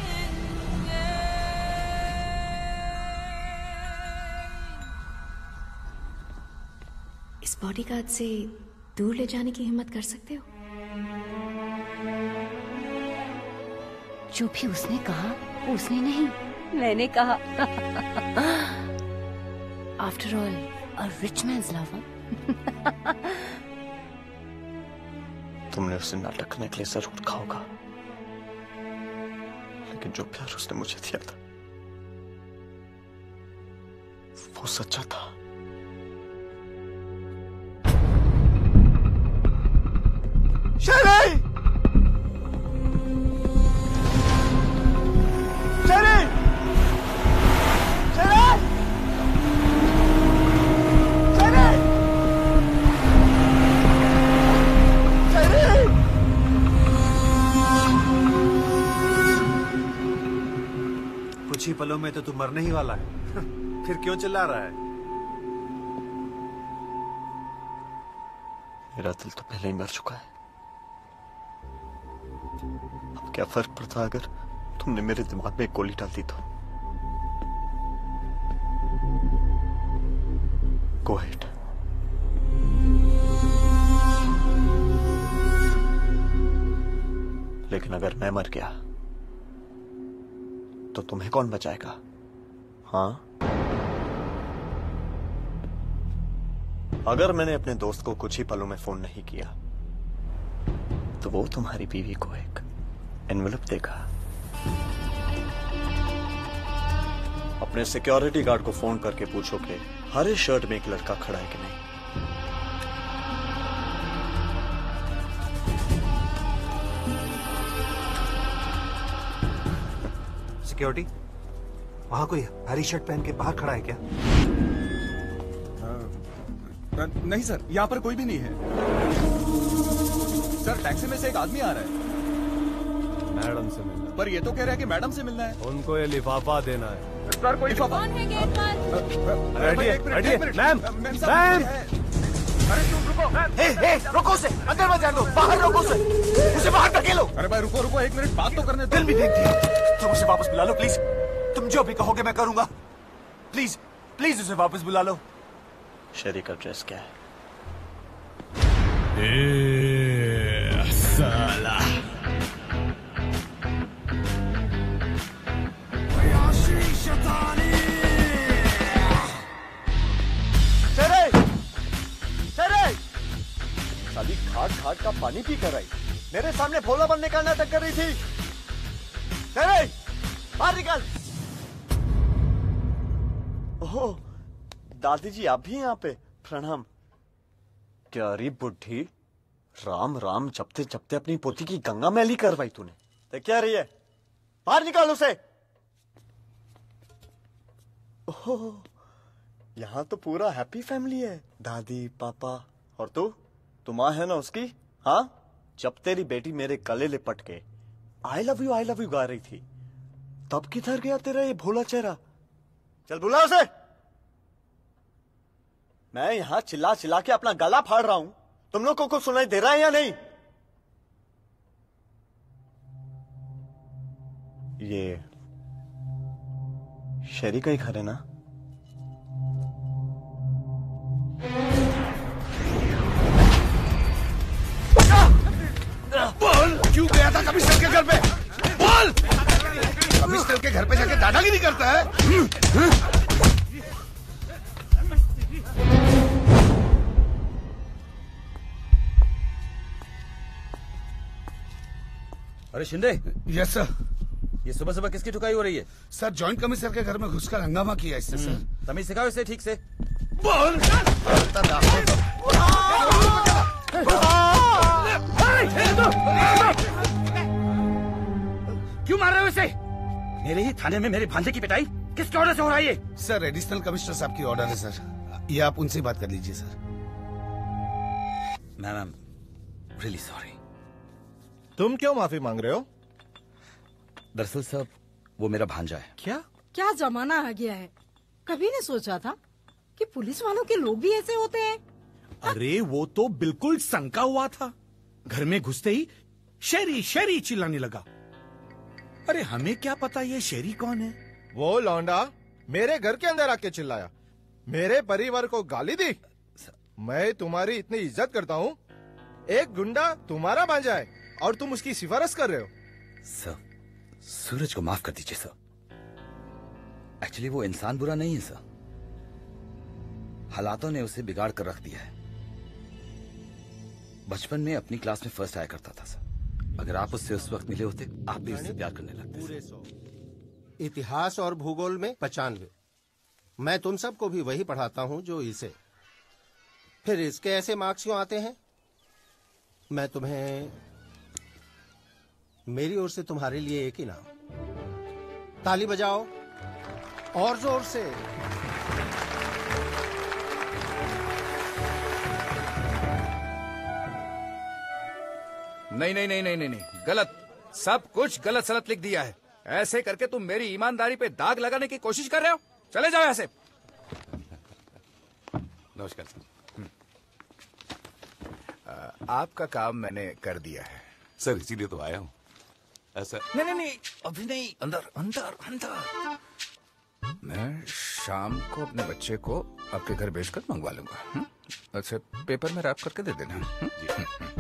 इस बॉडीगार्ड से दूर ले जाने की हिम्मत कर सकते हो?
जो भी उसने कहा, उसने नहीं, मैंने कहा। After all a rich man's lover.
तुमने उसे नाटक करने के लिए जरूर कहा होगा, लेकिन जो प्यार उसने मुझे दिया था वो सच्चा था।
शेरी! शेरी! शेरी! शेरी! शेरी! कुछ ही पलों में तो तू मरने ही वाला है, फिर क्यों चिल्ला रहा है?
मेरा दिल तो पहले ही मर चुका है। अब क्या फर्क पड़ता अगर तुमने मेरे दिमाग में एक गोली डाल दी तो? Go ahead. लेकिन अगर मैं मर गया तो तुम्हें कौन बचाएगा? हाँ, अगर मैंने अपने दोस्त को कुछ ही पलों में फोन नहीं किया तो वो तुम्हारी बीवी को एक एनवेलप देगा। अपने सिक्योरिटी गार्ड को फोन करके पूछो कि हरे शर्ट में एक लड़का खड़ा है कि नहीं।
सिक्योरिटी, वहां कोई हरी शर्ट पहन के बाहर खड़ा है क्या?
आ, नहीं सर, यहाँ पर कोई भी नहीं है। सर, टैक्सी में से एक आदमी आ रहा है।
मैडम से मिलना।
पर ये तो कह रहा है कि मैडम से मिलना है।
उनको ये लिफाफा देना है।
सर, कोई लिफाफा?
कौन है गेट पर?
रेडी है, रेडी है, मैम, मैम।
अरे तुम रुको,
हे, हे, रुको उसे, अंदर मत जाने दो, बाहर रोको उसे, उसे बाहर धकेलो।
अरे भाई रुको रुको, एक मिनट बात तो करने दो।
दिल भी देख दिया। तुम उसे वापस बुला लो प्लीज। तुम जो भी कहोगे मैं करूंगा। प्लीज प्लीज उसे वापस बुला लो।
शेरी का ड्रेस क्या है?
ए, साला।
साली खाट खाट का पानी पी कर आई, मेरे सामने भोला बनने का नाटक कर रही थी। तेरे बाहर निकल। ओह, दादी जी आप भी यहाँ पे? प्रणाम। प्यारी बुढ़ी, राम राम जपते जपते अपनी पोती की गंगा मैली करवाई तूने। तो क्या रही है? बाहर निकाल उसे। ओह, यहाँ तो पूरा हैप्पी फैमिली है, दादी पापा और तू। तू माँ है ना उसकी? हाँ, जब तेरी बेटी मेरे गले लिपट के I love you I love you गा रही थी तब किधर गया तेरा ये भोला चेहरा? चल बुला उसे। मैं यहां चिल्ला चिल्ला के अपना गला फाड़ रहा हूं, तुम लोग को कुछ सुनाई दे रहा है या नहीं? ये शेरी का ही घर है ना?
बोल, क्यों गया था कमिश्नर के घर पे? बोल! कमिश्नर के घर पे जाके दादागिरी करता है?
अरे शिंदे।
Yes sir.
ये सुबह सुबह किसकी ठुकाई हो रही है?
सर, जॉइंट कमिश्नर के घर में घुसकर हंगामा किया इससे सर।
तमीज सिखाओ इसे ठीक से।
बोल!
क्यों मार रहे हो इसे? मेरे ही थाने में मेरे भांजे की पिटाई किसके ऑर्डर से हो रहा है ये?
सर, एडिशनल कमिश्नर साहब की ऑर्डर है सर। ये आप उनसे बात कर लीजिए sir.
Ma'am, I am really sorry.
तुम क्यों माफी मांग रहे हो?
दरअसल साहब, वो मेरा भांजा है।
क्या क्या जमाना आ गया है। कभी नहीं सोचा था कि पुलिस वालों के लोग भी ऐसे होते हैं।
अरे वो तो बिल्कुल सनका हुआ था। घर में घुसते ही शेरी शेरी चिल्लाने लगा। अरे हमें क्या पता ये शेरी कौन है?
वो लौंडा मेरे घर के अंदर आके चिल्लाया, मेरे परिवार को गाली दी। मैं तुम्हारी इतनी इज्जत करता हूँ, एक गुंडा तुम्हारा भांजा है और तुम उसकी सिफारिश कर रहे हो।
सर, सूरज को माफ कर दीजिए सर। एक्चुअली वो इंसान बुरा नहीं है सर, हालातों ने उसे बिगाड़ कर रख दिया है। बचपन में अपनी क्लास में फर्स्ट आया करता था सर। अगर आप उससे उस वक्त मिले होते, आप भी उससे प्यार करने लगते।
इतिहास और भूगोल में पचानवे। मैं तुम सबको भी वही पढ़ाता हूँ जो इसे। फिर इसके ऐसे मार्क्स क्यों आते हैं? मैं तुम्हें, मेरी ओर से तुम्हारे लिए एक इनाम। ताली बजाओ और जोर से।
नहीं नहीं नहीं नहीं नहीं नहीं, गलत, सब कुछ गलत सलत लिख दिया है। ऐसे करके तुम मेरी ईमानदारी पे दाग लगाने की कोशिश कर रहे हो। चले जाओ ऐसे। नमस्कार सर। आपका काम मैंने कर दिया है
सर, इसीलिए तो आया हूँ। ऐसा
नहीं नहीं नहीं, अभी नहीं, अंदर अंदर अंदर। मैं शाम को अपने बच्चे को आपके घर भेजकर मंगवा लूंगा। अच्छा, पेपर में रैप करके दे देना। हुँ? जी।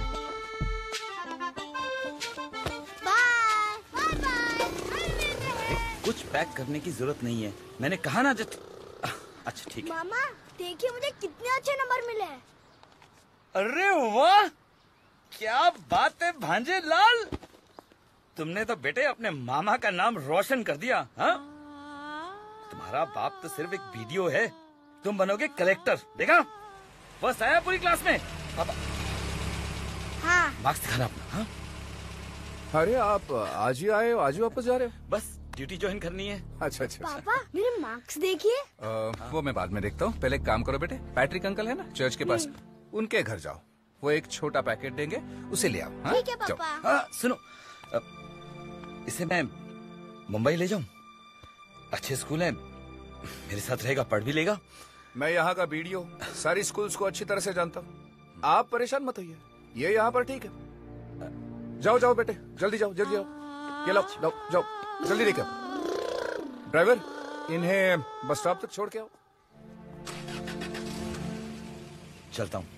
कुछ पैक करने की जरूरत नहीं है, मैंने कहा ना जब। अच्छा ठीक है।
मामा देखिए मुझे कितने अच्छे नंबर मिले हैं।
अरे वाह, क्या बात है भांजे लाल, तुमने तो बेटे अपने मामा का नाम रोशन कर दिया। हाँ, तुम्हारा बाप तो सिर्फ एक वीडियो है, तुम बनोगे कलेक्टर। देखा, बस आया पूरी क्लास में। पापा
हाँ।
मार्क्स दिखाना अपना। हाँ?
अरे आप आज ही आए हो, आज ही वापस जा रहे हो?
बस ड्यूटी ज्वाइन करनी है।
अच्छा अच्छा।
पापा मेरे मार्क्स देखिए।
आ, वो मैं बाद में देखता हूँ, पहले एक काम करो बेटे, पैट्रिक अंकल है ना चर्च के पास, उनके घर जाओ, वो एक छोटा पैकेट देंगे, उसे ले आओ। हाँ?
ठीक है पापा।
जाओ। हाँ, सुनो, इसे मैं मुंबई ले जाऊं? अच्छे स्कूल है, मेरे साथ रहेगा, पढ़ भी लेगा।
मैं यहाँ का बीडीओ सारी स्कूल्स को अच्छी तरह से जानता हूँ, आप परेशान मत होइए, ये यहाँ पर ठीक है। जाओ जाओ बेटे, जल्दी जाओ, जल्दी जाओ, ये लो, लो, जाओ जल्दी लेके आओ। ड्राइवर, इन्हें बस स्टॉप तक छोड़ के आओ।
चलता हूँ।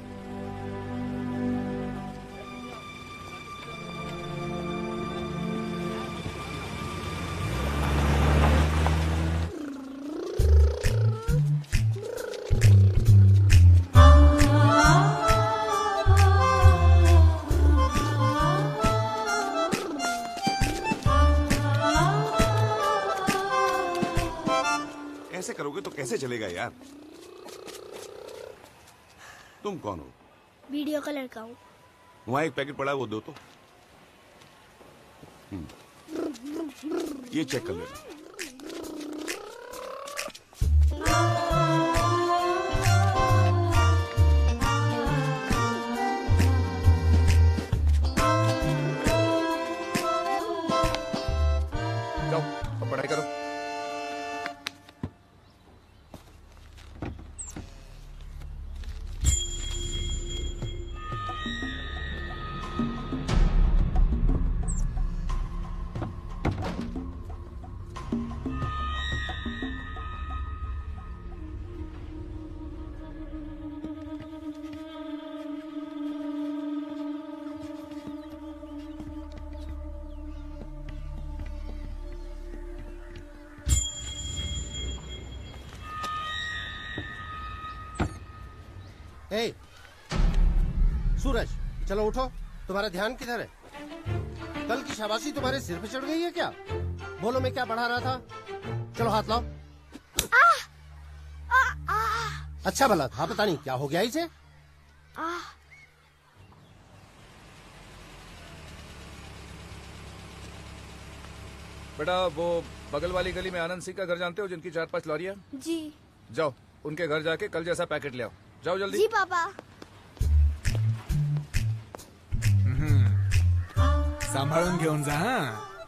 ऐसे करोगे तो कैसे चलेगा यार? तुम कौन हो?
वीडियो का लड़का हूँ।
वहाँ एक पैकेट पड़ा है, वो दो तो। हम्म। ये चेक कर लेना।
जाओ, अब पढ़ाई करो।
हे, सूरज चलो उठो, तुम्हारा ध्यान किधर है? कल की शाबाशी तुम्हारे सिर पे चढ़ गई है क्या? बोलो मैं क्या पढ़ा रहा था? चलो हाथ लाओ।
आ, आ, आ,
अच्छा भला था, पता नहीं क्या हो गया इसे।
आ,
बेटा वो बगल वाली गली में आनंद सिंह का घर जानते हो, जिनकी चार पांच लॉरियां?
जी।
जाओ उनके घर जाके कल जैसा पैकेट ले आओ, जाओ जल्दी।
जी पापा।
सांभाळून घेऊन जा। हाँ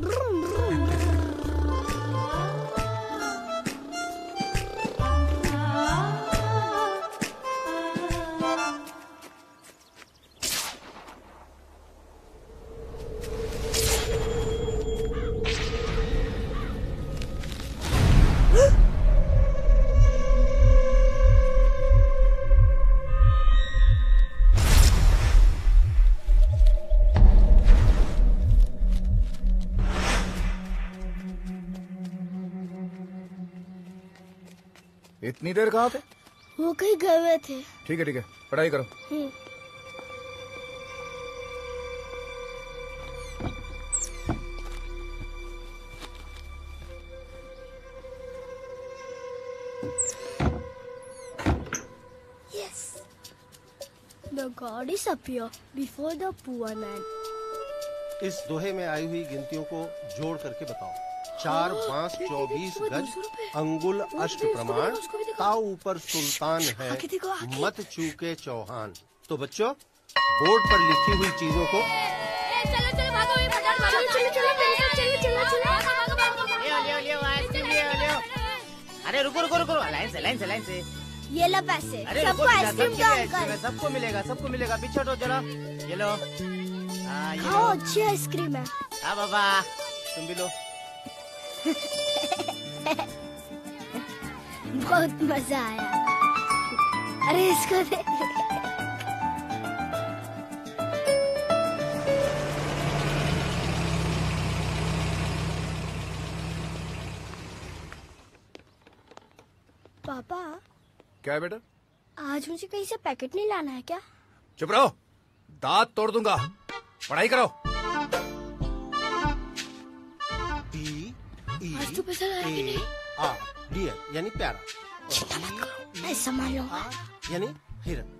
इतनी देर कहाँ थे?
वो कहीं गए हुए थे।
ठीक है ठीक है, पढ़ाई करो।
हम्म। Yes. The goddess appear before the poor man.
इस दोहे में आई हुई गिनतियों को जोड़ करके बताओ। चार पाँच चौबीस गज, अंगुल अष्ट प्रमाण, ताऊ ऊपर सुल्तान है, मत चूके चौहान। तो बच्चों, बोर्ड पर लिखी हुई चीजों को
चलो चलो भागो, ये फटाफट भागो। चलो चलो चलो चलो चलो चलो।
लियो लियो लियो आइसक्रीम लियो लियो। अरे रुको रुको रुको, लाइन से लाइन से लाइन से।
ये लो पैसे,
अरे
सबको
रुको,
आइसक्रीम
सबके
दो
लिए आइसक्रीम
अंकल।
है, सबको मिलेगा सबको मिलेगा, पीछे हटो जरा। ये लो। हाँ, ये
खाओ,
लो।
अच्छी आइसक्रीम है।
हाँ बाबा, तुम भी लो।
बहुत मजा आया। अरे इसको दे। पापा
क्या है बेटा?
आज मुझे कहीं से पैकेट नहीं लाना है क्या?
चुप रहो, दांत तोड़ दूंगा। पढ़ाई करो।
टी ई
आज तो पैसा लाया कि नहीं?
आ डियर यानी प्यारा,
चिंता मत करो, मैं संभाल लूंगा।
यानी हिरन।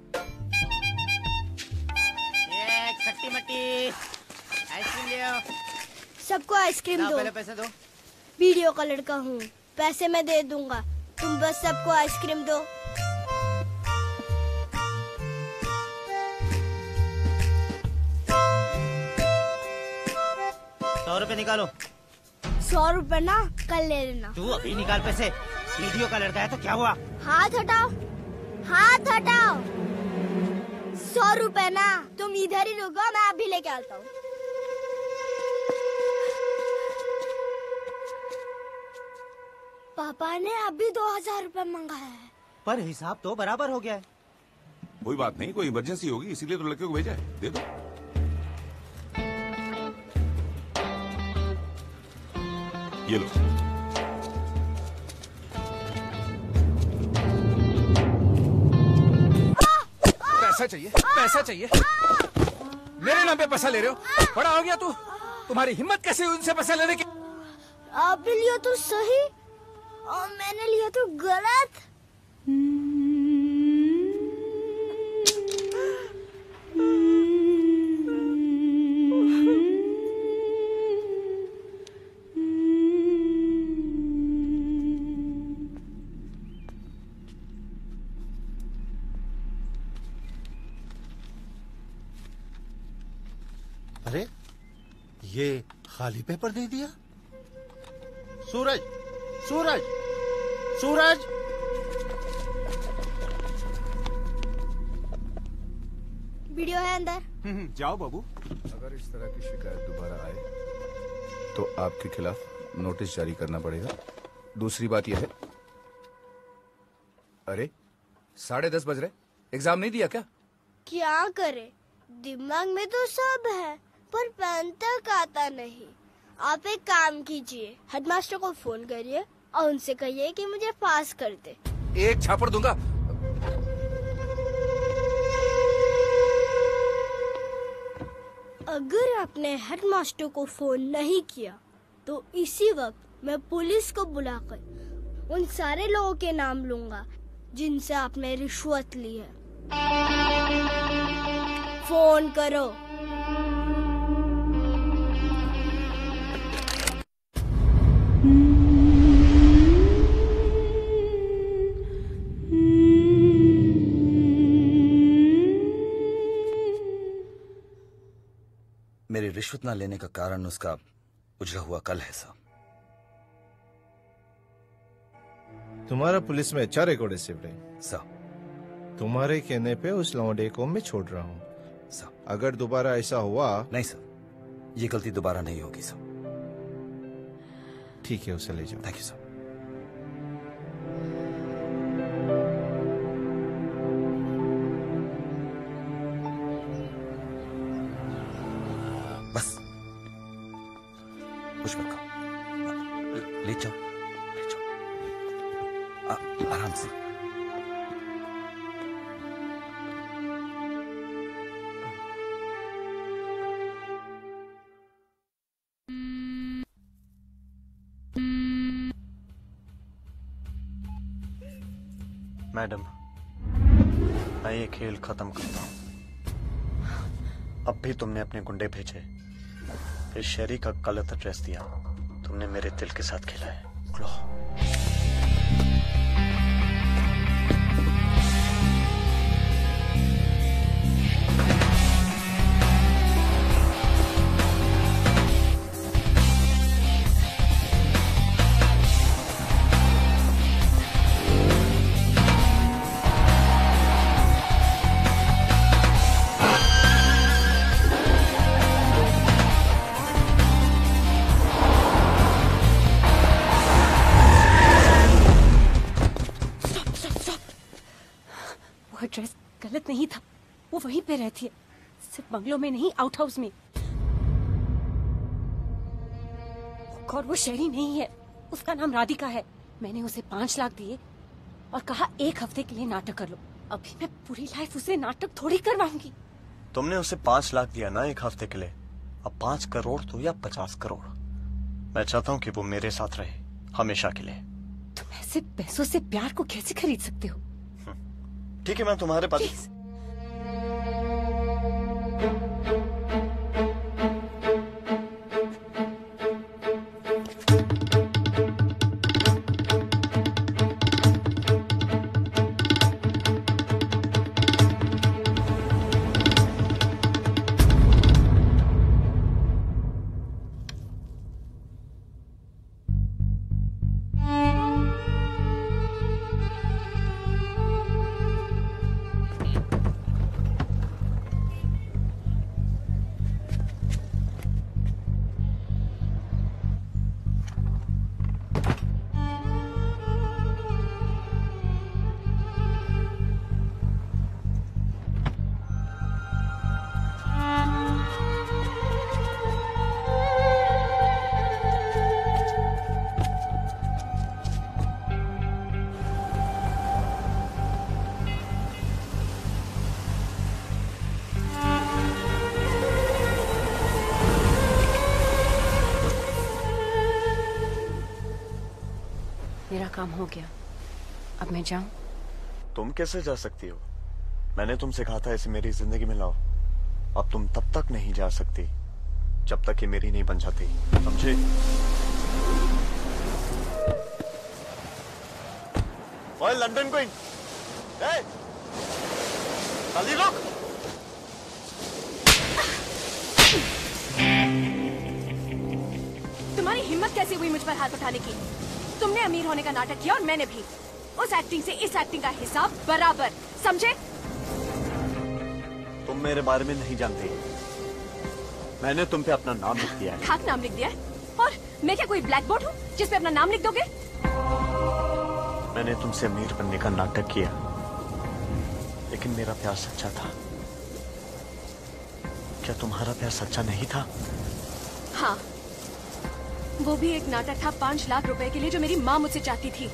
ये खट्टी मट्टी आइसक्रीम ले आओ।
सबको आइसक्रीम
लाओ,
दो।
पहले पैसे दो।
वीडियो का लड़का हूँ, पैसे मैं दे दूंगा, तुम बस सबको आइसक्रीम दो।
सौ रुपए निकालो।
सौ रुपए ना कल ले लेना।
तू अभी निकाल पैसे। वीडियो का लड़का है तो क्या हुआ?
हाथ हटाओ, हाथ हटाओ। सौ रुपए ना, तुम इधर ही रुको, मैं अभी लेके आता हूँ। पापा ने अभी दो हजार रुपए मंगाया है।
पर हिसाब तो बराबर हो गया है।
कोई बात नहीं, कोई इमरजेंसी होगी इसीलिए तो लड़के को भेजा है, दे दो। ये लो।
पैसा चाहिए, पैसा चाहिए। मेरे नाम पे पैसा ले रहे हो? बड़ा हो गया तू? तुम्हारी हिम्मत कैसे हुई उनसे पैसा लेने की?
आपने लिया तो सही और मैंने लिया तो गलत।
अरे ये खाली पेपर दे दिया। सूरज, सूरज, सूरज।
वीडियो है अंदर।
जाओ बाबू। अगर इस तरह की शिकायत दोबारा आए तो आपके खिलाफ नोटिस जारी करना पड़ेगा। दूसरी बात यह है, अरे साढ़े दस बज रहे, एग्जाम नहीं दिया क्या?
क्या करे, दिमाग में तो सब है पर पेन तक आता नहीं। आप एक काम कीजिए, हेडमास्टर को फोन करिए और उनसे कहिए कि मुझे पास कर दे।
एक छापड़ दूंगा।
अगर आपने हेडमास्टर को फोन नहीं किया तो इसी वक्त मैं पुलिस को बुलाकर उन सारे लोगों के नाम लूंगा जिनसे आपने रिश्वत ली है। फोन करो।
मेरी रिश्वत ना लेने का कारण उसका उजड़ा हुआ कल है साहब।
तुम्हारा पुलिस में अच्छा रिकॉर्ड है शिवरे।
साहब
तुम्हारे कहने पे उस लौंडे को मैं छोड़ रहा हूँ।
साहब
अगर दोबारा ऐसा हुआ।
नहीं साहब, ये गलती दोबारा नहीं होगी साहब।
ठीक है, उसे ले जाओ।
थैंक यू साहब। बस कुछ मत खाओ, ले जाओ, ले जाओ। आ, आराम से।
मैडम, मैं ये खेल खत्म करता हूँ। अब भी तुमने अपने गुंडे भेजे, फिर शहरी का गलत एड्रेस दिया, तुमने मेरे दिल के साथ खेला है। लो।
एड्रेस गलत नहीं था, वो वहीं पे रहती है, सिर्फ बंगलों में नहीं, आउट हाउस में। और वो शहरी नहीं है, उसका नाम राधिका है। मैंने उसे पांच लाख दिए और कहा एक हफ्ते के लिए नाटक कर लो। अभी मैं पूरी लाइफ उसे नाटक थोड़ी करवाऊंगी।
तुमने उसे पांच लाख दिया ना एक हफ्ते के लिए, अब पांच करोड़ दो या पचास करोड़। मैं चाहता हूँ कि वो मेरे साथ रहे हमेशा के लिए।
तुम ऐसे पैसों से प्यार को कैसे खरीद सकते हो?
ठीक है, मैं तुम्हारे पास
मेरा काम हो गया, अब मैं जाऊं?
तुम कैसे जा सकती हो? मैंने तुमसे कहा था इसे मेरी जिंदगी में लाओ। अब तुम तब तक नहीं जा सकती जब तक ये मेरी नहीं बन जाती, समझे? ओए लंदन क्वीन, ए, जल्दी रुक।
तुम्हारी हिम्मत कैसे हुई मुझ पर हाथ उठाने की? तुमने अमीर होने का नाटक किया और मैंने भी। उस एक्टिंग से इस एक्टिंग का हिसाब बराबर, समझे?
तुम मेरे बारे में नहीं जानती। मैंने तुम पे अपना नाम लिख दिया है।
खाक नाम लिख दिया है? और मैं क्या कोई ब्लैक बोर्ड हूँ जिस पे अपना नाम लिख दोगे?
मैंने तुमसे अमीर बनने का नाटक किया, लेकिन मेरा प्यार सच्चा था। क्या तुम्हारा प्यार सच्चा नहीं था?
हाँ, वो भी एक नाटक था पांच लाख रुपए के लिए जो मेरी माँ मुझसे चाहती थी।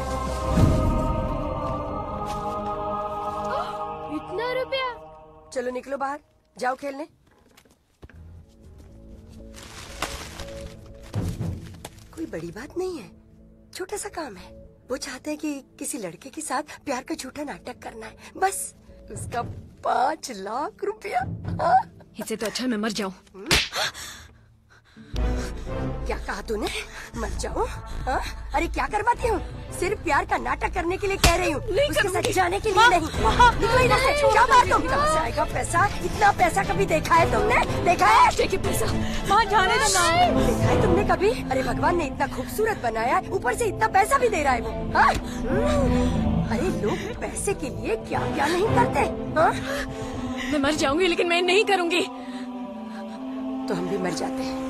इतना रुपया? चलो निकलो बाहर, जाओ खेलने। कोई बड़ी बात नहीं है, छोटा सा काम है। वो चाहते हैं कि किसी लड़के के साथ प्यार का झूठा नाटक करना है, बस। उसका पांच लाख रुपया। हाँ?
इससे तो अच्छा मैं मर जाऊं।
क्या कहा तूने? मर जाऊं? हाँ? अरे क्या करवाती हूँ? सिर्फ प्यार का नाटक करने के लिए कह रही हूँ, उसके साथ जाने के लिए नहीं। निकलो इधर से। क्या बात तुम? कहाँ से आएगा पैसा? इतना पैसा कभी देखा है तुमने? देखा है?
देखिए पैसा, वहाँ जाने दो ना।
देखा है तुमने कभी? अरे भगवान ने इतना खूबसूरत बनाया है, ऊपर से इतना पैसा भी दे रहा है वो। हाँ? अरे लोग पैसे के लिए क्या क्या नहीं करते। हाँ?
मैं मर जाऊंगी लेकिन मैं नहीं करूंगी।
तो हम भी मर जाते हैं।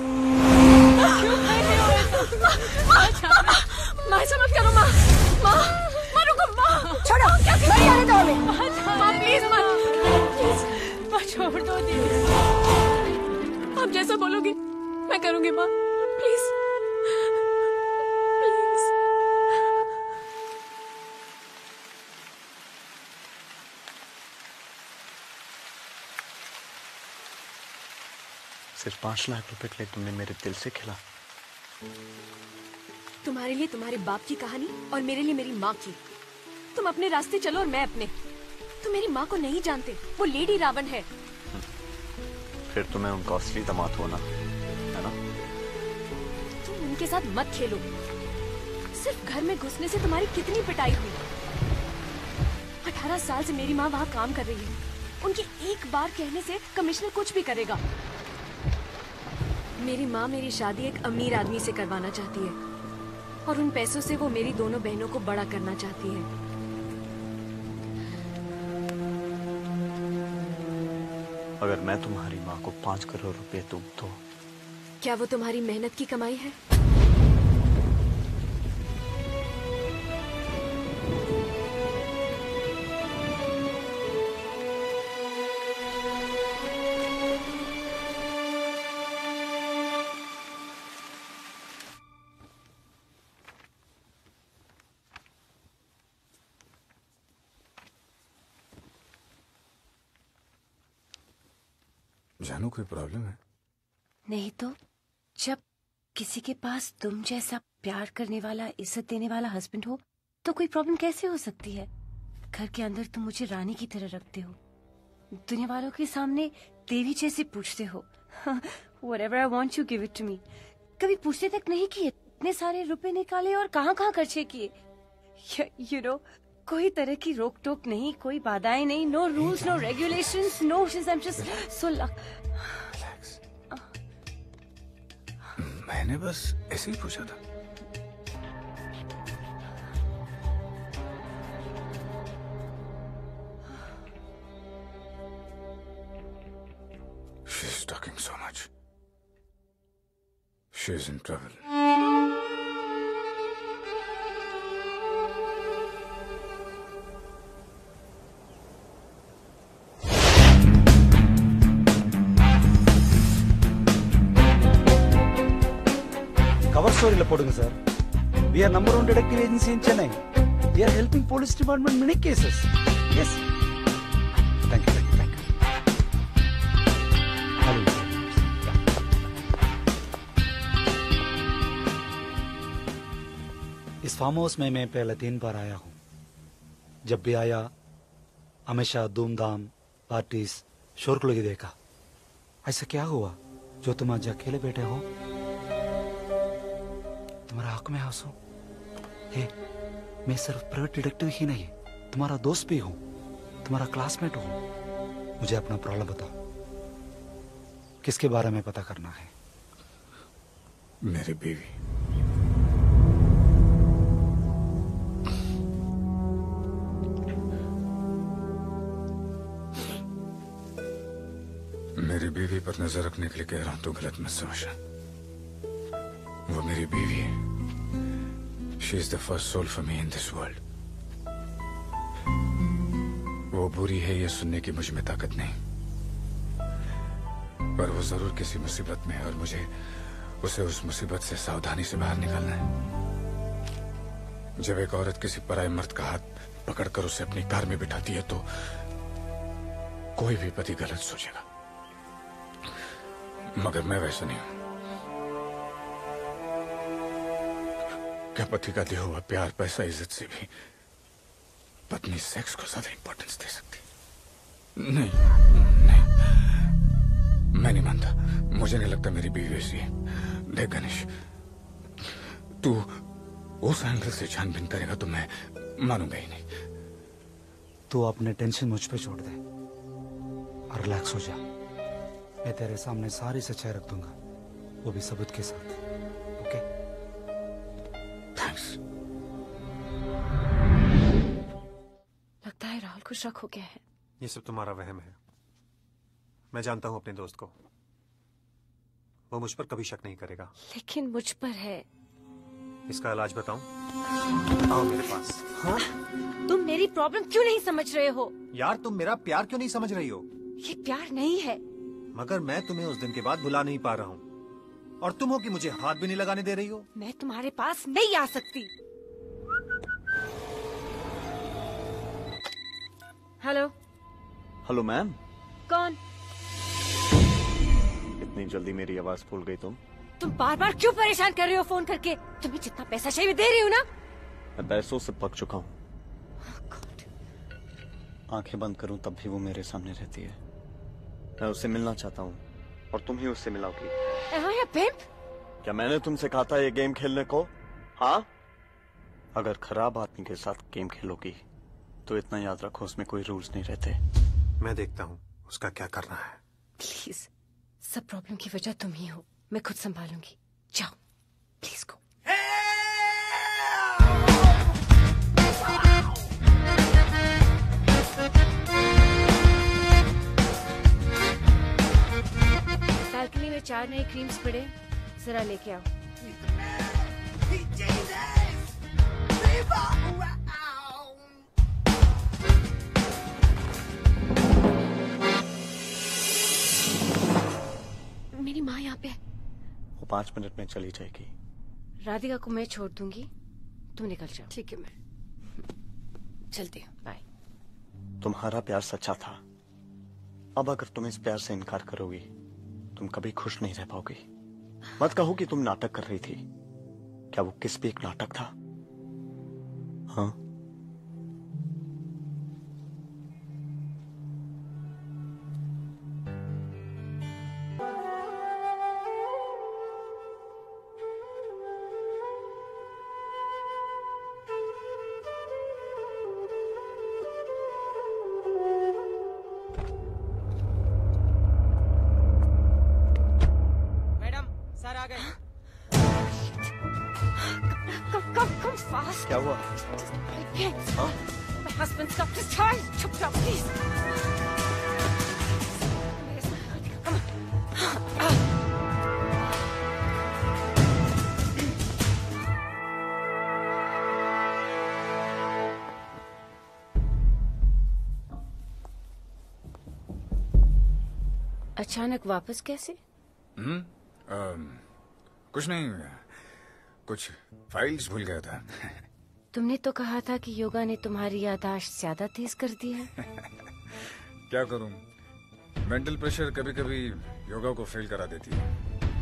माँ ऐसा मत करो माँ। माँ, माँ रुको माँ।
छोड़ो, क्या नहीं आने दो हमें।
माँ प्लीज मत, प्लीज माँ छोड़ दो प्लीज। आप जैसा बोलोगी मैं करूंगी माँ, प्लीज प्लीज।
सिर्फ पांच लाख रुपए के लिए तुमने मेरे दिल से खिला।
तुम्हारे लिए तुम्हारे बाप की कहानी और मेरे लिए मेरी माँ की। तुम अपने रास्ते चलो और मैं अपने। तुम मेरी माँ को नहीं जानते, वो लेडी रावण है।
फिर तुम्हें उनका असली दामाद होना है ना?
तुम उनके साथ मत खेलो। सिर्फ घर में घुसने से तुम्हारी कितनी पिटाई हुई। अठारह साल से मेरी माँ वहाँ काम कर रही है। उनकी एक बार कहने से कमिश्नर कुछ भी करेगा। मेरी माँ मेरी शादी एक अमीर आदमी से करवाना चाहती है और उन पैसों से वो मेरी दोनों बहनों को बड़ा करना चाहती है।
अगर मैं तुम्हारी माँ को पांच करोड़ रुपए दूं तो
क्या वो तुम्हारी मेहनत की कमाई है?
जानू कोई प्रॉब्लम है?
नहीं तो जब किसी के पास तुम जैसा प्यार करने वाला, इज्जत देने वाला हस्बैंड हो तो कोई प्रॉब्लम कैसे हो सकती है? घर के अंदर तुम मुझे रानी की तरह रखते हो, दुनिया वालों के सामने देवी जैसे पूछते हो। Whatever I want you give it to me। कभी पूछते तक नहीं किए, इतने सारे रुपए निकाले और कहाँ कहाँ खर्चे किए। You know, कोई तरह की रोक टोक नहीं, कोई बाधाएं नहीं, no rules, no regulations, no issues, I'm just so luck।
मैंने बस ऐसे ही पूछा था। She's talking so much. She's in trouble.
Cover ஸ்டோரியில போடுங்க sir. We are number one detective agency in Chennai. We are helping police department many cases. Yes. Thank you, thank you, thank you. Hello. इस farm house में मैं पहले तीन बार आया हूँ। जब भी आया हमेशा धूमधाम, पार्टीज, शोरगुल ही देखा। ऐसा क्या हुआ जो तुम आज अकेले बैठे हो? तुम्हारा हक में आंसू। हे, मैं सिर्फ प्राइवेट डिटेक्टिव ही नहीं, तुम्हारा दोस्त भी हूँ, तुम्हारा क्लासमेट हूँ। मुझे अपना प्रॉब्लम बताओ, किसके बारे में पता करना है?
मेरी बीवी। मेरी बीवी पर नजर रखने के लिए कह रहा हूं तो गलत मत समझना। वो मेरी बीवी है। She is the first soul for me in this world। वो बुरी है ये सुनने की मुझ में ताकत नहीं, पर वो जरूर किसी मुसीबत में है और मुझे उसे उस मुसीबत से सावधानी से बाहर निकालना है। जब एक औरत किसी पराये मर्द का हाथ पकड़कर उसे अपनी कार में बिठाती है तो कोई भी पति गलत सोचेगा, मगर मैं वैसा नहीं हूं। क्या पति का दिया हुआ प्यार, पैसा, इज्जत से भी पत्नी सेक्स को ज्यादा इंपॉर्टेंस दे सकती? नहीं, नहीं, मैं नहीं मानता। मुझे नहीं लगता मेरी बीवी ऐसी है। देख गणेश, तू उस एंगल से छानबीन करेगा तो मैं मानूंगा ही नहीं।
तू अपने टेंशन मुझ पे छोड़ दे और रिलैक्स हो जा। मैं तेरे सामने सारी सच्चाई रख दूंगा, वो भी सबूत के साथ। ओके?
थैंक्स।
लगता है राहुल को शक हो गया है।
ये सब तुम्हारा वहम है। मैं जानता हूं अपने दोस्त को, वो मुझ पर कभी शक नहीं करेगा।
लेकिन मुझ पर है।
इसका इलाज बताऊं? आओ मेरे पास।
हाँ? तुम मेरी प्रॉब्लम क्यों नहीं समझ रहे हो?
यार तुम मेरा प्यार क्यों नहीं समझ रही हो?
ये प्यार नहीं है।
मगर मैं तुम्हें उस दिन के बाद भुला नहीं पा रहा हूँ, और तुम हो कि मुझे हाथ भी नहीं लगाने दे रही हो।
मैं तुम्हारे पास नहीं आ सकती। हेलो।
Hello ma'am.
कौन?
इतनी जल्दी मेरी आवाज भूल गई तुम?
तुम बार बार क्यों परेशान कर रहे हो फोन करके? तुम्हें जितना पैसा चाहिए दे रही हूँ ना।
मैं पैसों से पक चुका हूँ। आंखें बंद करूं तब भी वो मेरे सामने रहती है। मैं उससे मिलना चाहता हूँ और तुम ही उससे मिलाओगी।
क्या
मैंने तुमसे कहा था ये गेम खेलने को? हाँ? अगर खराब आदमी के साथ गेम खेलोगी तो इतना याद रखो, उसमें कोई रूल्स नहीं रहते।
मैं देखता हूँ उसका क्या करना है।
प्लीज, सब प्रॉब्लम की वजह तुम ही हो। मैं खुद संभालूंगी। जाओ प्लीज गो। बालकनी में चार नए क्रीम्स पड़े, जरा लेके आओ। मेरी माँ यहाँ पे।
वो पांच मिनट में चली जाएगी।
राधिका को मैं छोड़ दूंगी, तुम निकल जाओ।
ठीक है, मैं चलती हूँ।
बाय।
तुम्हारा प्यार सच्चा था, अब अगर तुम इस प्यार से इनकार करोगी तुम कभी खुश नहीं रह पाओगी। मत कहो कि तुम नाटक कर रही थी। क्या वो किस भी एक नाटक था? हाँ, क्या हुआ?
My husband's got his ties chopped up, please. अचानक वापस कैसे?
हम्म अम, कुछ नहीं, कुछ फाइल्स भूल गया था।
तुमने तो कहा था कि योगा ने तुम्हारी याददाश्त ज्यादा तेज कर दी है।
क्या करूं, मेंटल प्रेशर कभी कभी योगा को फेल करा देती है।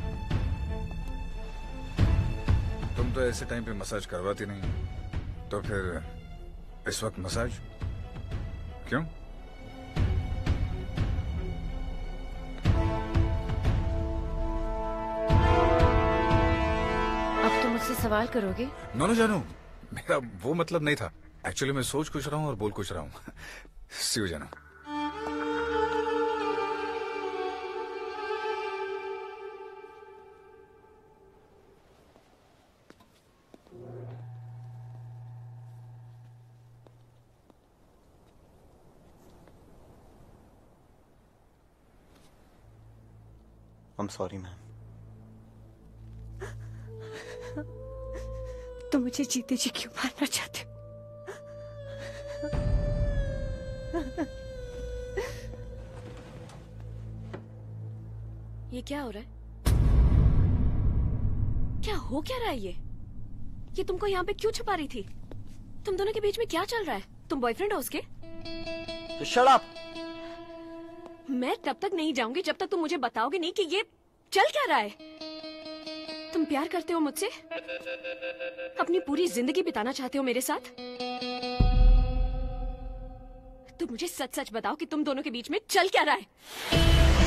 तुम तो ऐसे टाइम पे मसाज करवाती नहीं, तो फिर इस वक्त मसाज क्यों?
अब तुम मुझसे सवाल करोगे?
नो नो जानू, मेरा वो मतलब नहीं था। एक्चुअली मैं सोच कुछ रहा हूँ और बोल कुछ रहा हूँ। सी यू जानू।
I'm sorry, ma'am.
तुम मुझे जीते जी क्यों मारना चाहते हो?
ये क्या हो रहा है? क्या हो क्या रहा है ये? ये तुमको यहाँ पे क्यों छुपा रही थी? तुम दोनों के बीच में क्या चल रहा है? तुम बॉयफ्रेंड हो उसके?
Shut up!
मैं तब तक नहीं जाऊंगी जब तक तुम मुझे बताओगे नहीं कि ये चल क्या रहा है। तुम प्यार करते हो मुझसे? अपनी पूरी जिंदगी बिताना चाहते हो मेरे साथ? तुम मुझे सच सच बताओ कि तुम दोनों के बीच में चल क्या रहा है?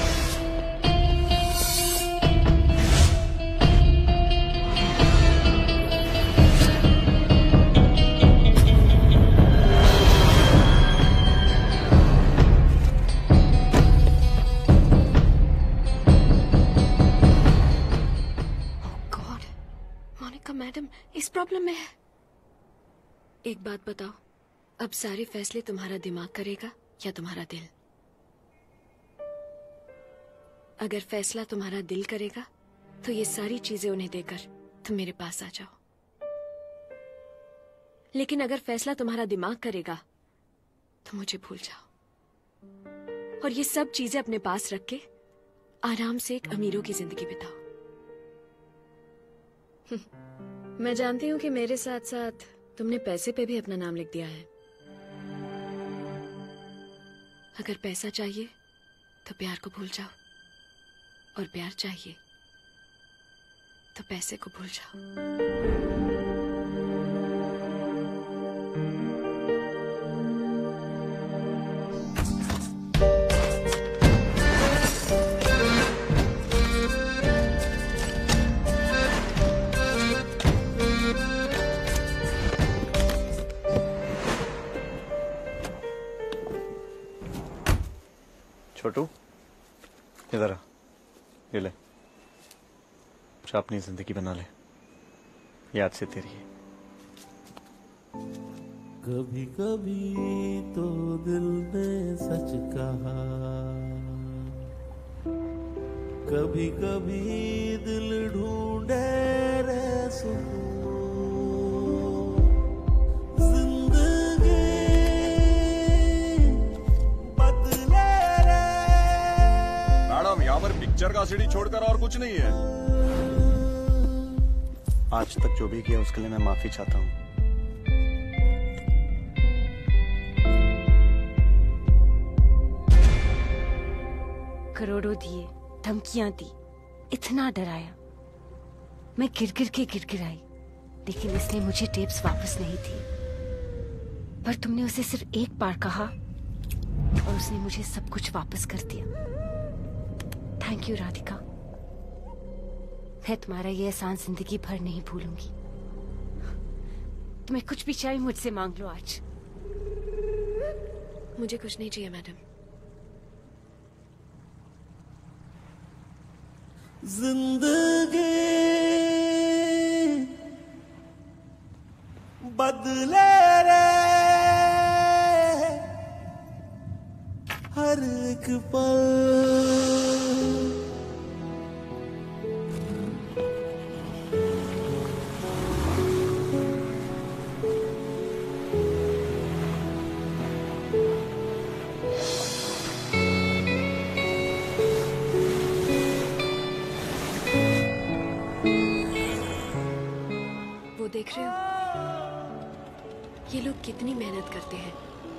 मैडम इस प्रॉब्लम में है। एक बात बताओ, अब सारे फैसले तुम्हारा दिमाग करेगा या तुम्हारा दिल? अगर फैसला तुम्हारा दिल करेगा तो ये सारी चीजें उन्हें देकर तुम मेरे पास आ जाओ। लेकिन अगर फैसला तुम्हारा दिमाग करेगा तो मुझे भूल जाओ और ये सब चीजें अपने पास रख के आराम से एक अमीरों की जिंदगी बिताओ। मैं जानती हूँ कि मेरे साथ साथ तुमने पैसे पे भी अपना नाम लिख दिया है। अगर पैसा चाहिए तो प्यार को भूल जाओ और प्यार चाहिए तो पैसे को भूल जाओ।
छोटू इधर आ, ये ले, चाह अपनी जिंदगी बना ले, याद से तेरी है।
कभी कभी तो दिल ने सच कहा, कभी कभी दिल ढूंढे रे सुकून।
यहाँ पर पिक्चर का सीडी छोड़कर और कुछ नहीं है।
आज तक जो भी किया उसके लिए मैं माफी चाहता हूँ।
करोड़ों दिए, धमकियां दी, इतना डराया, मैं गिर गिर के गिर गिर आई, लेकिन इसने मुझे टेप्स वापस नहीं दी। पर तुमने उसे सिर्फ एक बार कहा और उसने मुझे सब कुछ वापस कर दिया। थैंक यू राधिका, मैं तुम्हारा ये एहसान जिंदगी भर नहीं भूलूंगी। तुम्हें कुछ भी चाहिए मुझसे मांग लो आज।
मुझे कुछ नहीं चाहिए मैडम।
जिंदगी बदले रे हर एक पल,
देख रहे हो ये लोग कितनी मेहनत करते हैं।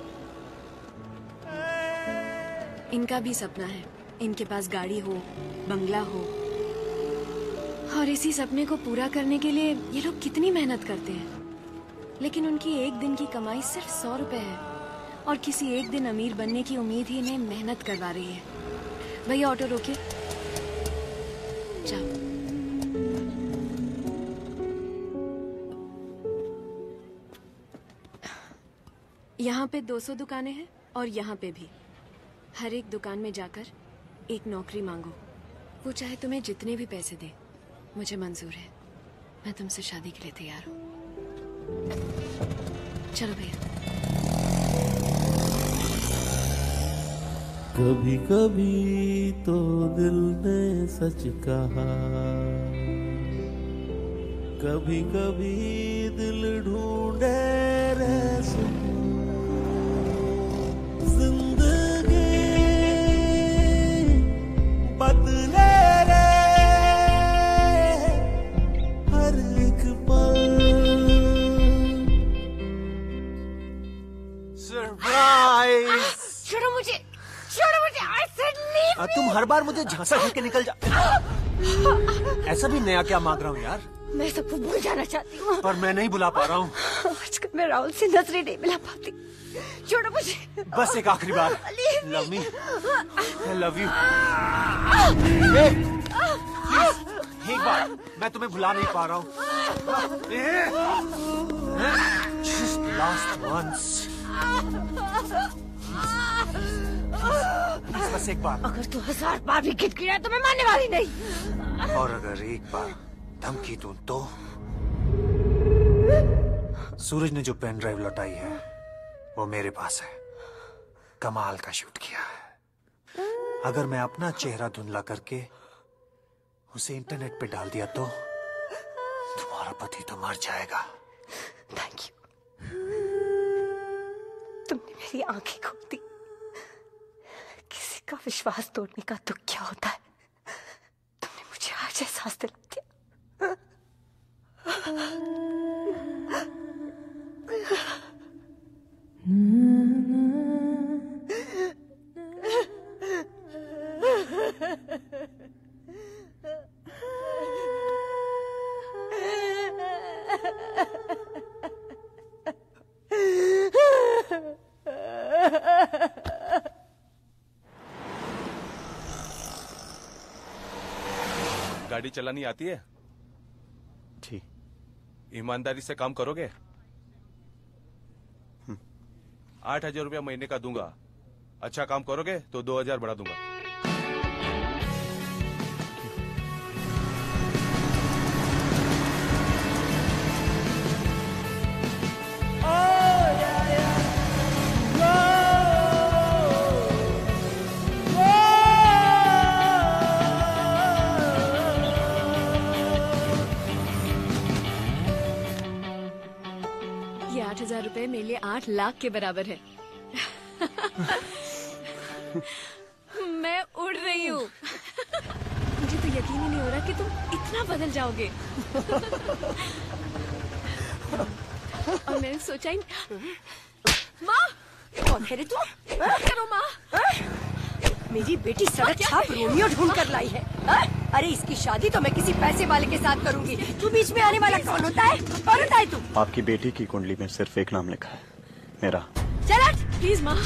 इनका भी सपना है, इनके पास गाड़ी हो, बंगला हो, और इसी सपने को पूरा करने के लिए ये लोग कितनी मेहनत करते हैं। लेकिन उनकी एक दिन की कमाई सिर्फ सौ रुपए है और किसी एक दिन अमीर बनने की उम्मीद ही इन्हें मेहनत करवा रही है। भैया ऑटो रोकिए, जाओ। यहाँ पे दो सौ दुकानें हैं और यहाँ पे भी। हर एक दुकान में जाकर एक नौकरी मांगो, वो चाहे तुम्हें जितने भी पैसे दे, मुझे मंजूर है। मैं तुमसे शादी के लिए तैयार हूँ। चलो भैया।
कभी कभी तो दिल ने सच कहा, कभी कभी दिल ढूंढे रे सुकून। बदले रे हर एक पल।
सरप्राइज!
छोड़ो मुझे, छोड़ो मुझे, I said leave me!
तुम हर बार मुझे झांसा देके निकल जा। ऐसा भी नया क्या मांग रहा हूँ यार?
मैं सबको भूल जाना चाहती हूँ,
पर मैं नहीं बुला पा रहा हूँ।
आजकल मैं राहुल से नजरें नहीं मिला पाती। छोड़ो मुझे।
बस एक आखिरी बार। Love me, I love you. एक बार, मैं तुम्हें भुला नहीं पा रहा हूँ। Just last once. बस एक बार।
अगर तू हजार बार भी गिर गिरा तो मैं मानने वाली नहीं।
और अगर एक बार धमकी दूं तो? सूरज ने जो पेन ड्राइव लौटाई है वो मेरे पास है। कमाल का शूट किया है। अगर मैं अपना चेहरा धुंधला करके उसे इंटरनेट पे डाल दिया तो तुम्हारा पति तो मर जाएगा।
थैंक यू, तुमने मेरी आंखें खोल दी। किसी का विश्वास तोड़ने का दुख क्या होता है, तुमने मुझे आज एहसास दिला दिया।
गाड़ी चलानी आती है?
जी।
ईमानदारी से काम करोगे? आठ हजार रुपया महीने का दूंगा। अच्छा काम करोगे तो दो हजार बढ़ा दूंगा।
ये आठ हजार रुपए मेरे लिए आठ लाख के बराबर है। मैं उड़ रही हूँ। मुझे तो यकीन ही नहीं हो रहा कि तुम इतना बदल जाओगे। और मैंने सोचा ही। माँ,
कौन है रे तू?
करो माँ।
मेरी बेटी सड़क छाप रोमियो ढूंढ कर लाई है। हा? अरे इसकी शादी तो मैं किसी पैसे वाले के साथ करूंगी। तू बीच में आने वाला कौन होता है? कौन होता है तू?
आपकी बेटी की कुंडली में सिर्फ एक नाम लिखा है, मेरा।
चल
प्लीज माँ।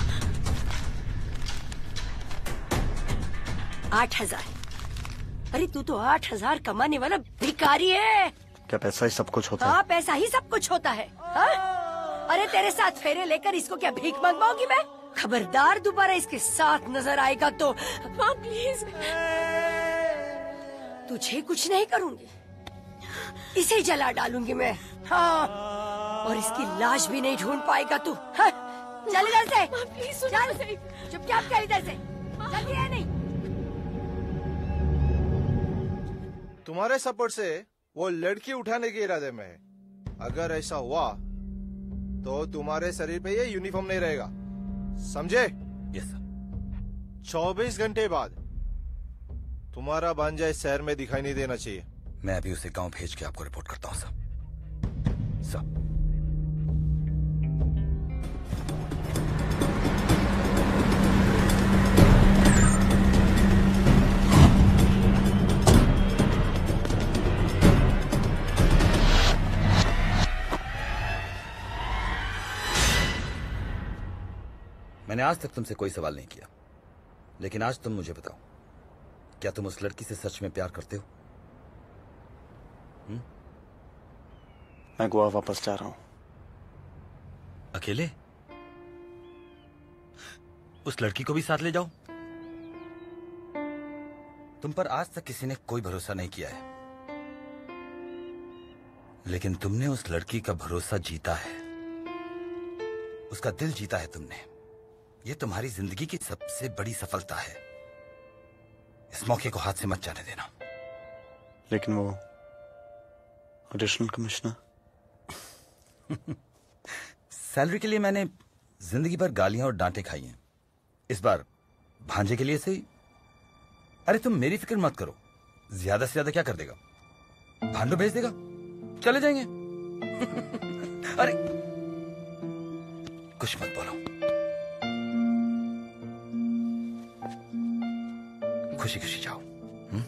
आठ हजार। अरे तू तो आठ हजार कमाने वाला भिखारी है।
क्या पैसा ही सब कुछ होता है?
हाँ पैसा ही सब कुछ होता है। हा? अरे तेरे साथ फेरे लेकर इसको क्या भीख मंगवाऊंगी मैं? खबरदार दोबारा इसके साथ नजर आएगा तो
माँ प्लीज।
तुझे कुछ नहीं करूंगी, इसे जला डालूंगी मैं। हाँ और इसकी लाश भी नहीं ढूंढ पाएगा तू। हाँ? चल इधर से।
प्लीज
चल चुपचाप चल इधर से। जल्दी है नहीं।
तुम्हारे सपोर्ट से वो लड़की उठाने के इरादे में है। अगर ऐसा हुआ तो तुम्हारे शरीर पे ये यूनिफॉर्म नहीं रहेगा, समझे?
Yes sir.
चौबीस घंटे बाद तुम्हारा भांजा इस शहर में दिखाई नहीं देना चाहिए।
मैं अभी उसे गांव भेज के आपको रिपोर्ट करता हूँ साहब। साहब मैंने आज तक तुमसे कोई सवाल नहीं किया, लेकिन आज तुम मुझे बताओ, क्या तुम उस लड़की से सच में प्यार करते हो? हुँ?
मैं गोवा वापस जा रहा हूं।
अकेले? उस लड़की को भी साथ ले जाओ। तुम पर आज तक किसी ने कोई भरोसा नहीं किया है, लेकिन तुमने उस लड़की का भरोसा जीता है, उसका दिल जीता है तुमने। ये तुम्हारी जिंदगी की सबसे बड़ी सफलता है। इस मौके को हाथ से मत जाने देना।
लेकिन वो ऑडिशन कमिश्नर।
सैलरी के लिए मैंने जिंदगी भर गालियां और डांटें खाई हैं। इस बार भांजे के लिए सही। अरे तुम मेरी फिक्र मत करो, ज्यादा से ज्यादा क्या कर देगा? भांडो भेज देगा, चले जाएंगे। अरे कुछ मत बोलो, खुशी खुशी जाओ। हुँ?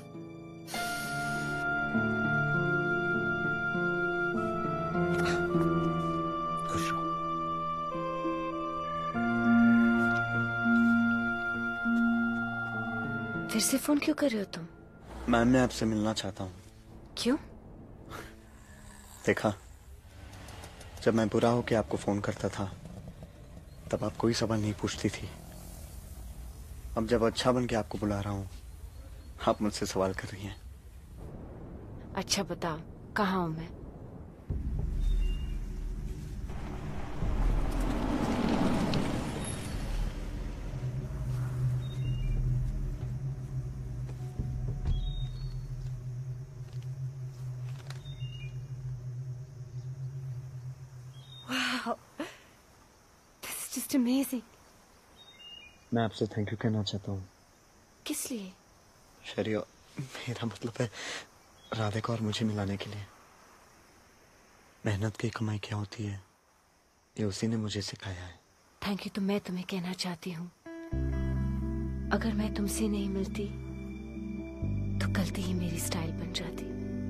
खुश रहो।
फिर से फोन क्यों कर रहे हो तुम?
मैम मैं आपसे मिलना चाहता हूँ।
क्यों?
देखा, जब मैं बुरा होके आपको फोन करता था तब आप कोई सवाल नहीं पूछती थी। अब जब अच्छा बन के आपको बुला रहा हूँ, आप मुझसे सवाल कर रही हैं।
अच्छा बताओ, कहाँ हूँ मैं? Wow, this is just amazing.
मैं आपसे थैंक यू कहना चाहता हूँ।
किस लिए?
शरिया, मेरा मतलब है राधिका और मुझे मिलाने के लिए। मेहनत की कमाई क्या होती है, ये उसी ने मुझे सिखाया है।
थैंक यू तो मैं तुम्हें कहना चाहती हूँ, अगर मैं तुमसे नहीं मिलती तो गलती ही मेरी स्टाइल बन जाती।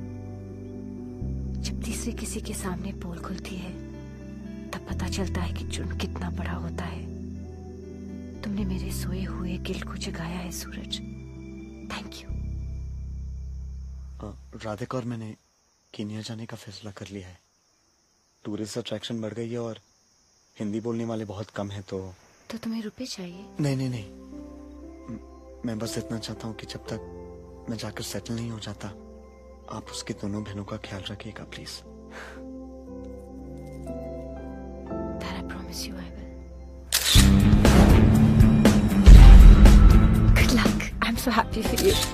जब तीसरे किसी के सामने पोल खुलती है तब पता चलता है कि जुर्म कितना बड़ा होता है। तुमने मेरे सोए हुए दिल को जगाया है सूरज, थैंक यू।
राधिका और मैंने कीनिया जाने का फैसला कर लिया है। टूरिस्ट अट्रैक्शन बढ़ गई है और हिंदी बोलने वाले बहुत कम हैं, तो
तो तुम्हें रुपए चाहिए?
नहीं नहीं नहीं, मैं बस इतना चाहता हूँ कि जब तक मैं जाकर सेटल नहीं हो जाता, आप उसकी दोनों बहनों का ख्याल रखिएगा please.
That I promise you I will. Good luck. I'm so happy for you.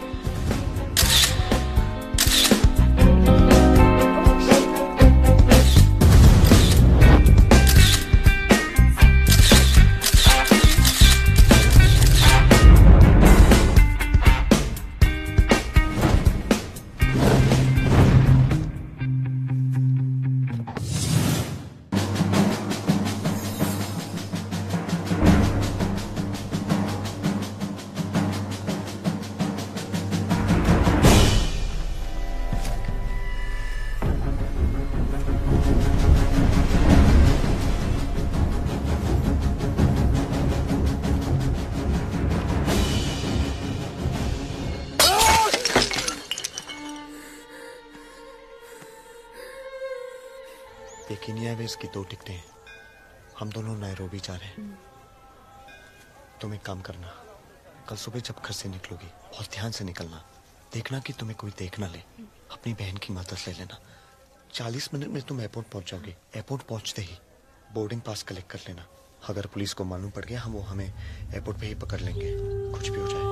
Kenya Airways की दो टिकटें हैं। हम दोनों नैरोबी जा रहे हैं। तुम एक काम करना, कल सुबह जब घर से निकलोगी बहुत ध्यान से निकलना। देखना कि तुम्हें कोई देख ना ले। अपनी बहन की मदद ले लेना। चालीस मिनट में तुम एयरपोर्ट पहुंच जाओगे। एयरपोर्ट पहुंचते ही बोर्डिंग पास कलेक्ट कर लेना। अगर पुलिस को मालूम पड़ गया हम वो हमें एयरपोर्ट पे ही पकड़ लेंगे। कुछ भी हो जाए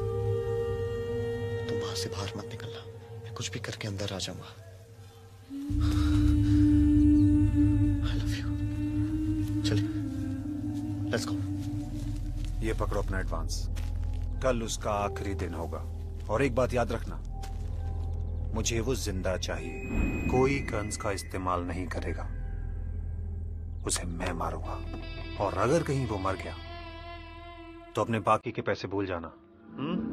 तुम वहां से बाहर मत निकलना। मैं कुछ भी करके अंदर आ जाऊंगा। I love you. चलिए लेट्स गो।
ये पकड़ो अपना एडवांस। कल उसका आखिरी दिन होगा और एक बात याद रखना, मुझे वो जिंदा चाहिए। कोई गन्स का इस्तेमाल नहीं करेगा। उसे मैं मारूंगा और अगर कहीं वो मर गया तो अपने बाकी के पैसे भूल जाना। हुँ?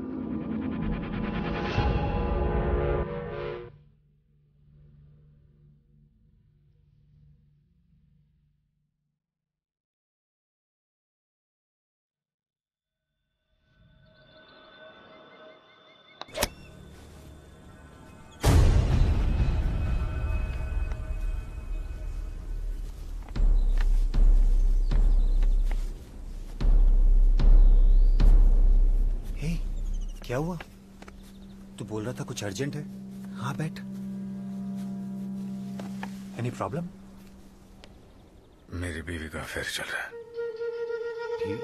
क्या हुआ? तू बोल रहा था कुछ अर्जेंट है। हाँ बैठ। Any problem?
मेरी बीवी का अफेयर चल रहा है।
बीवी?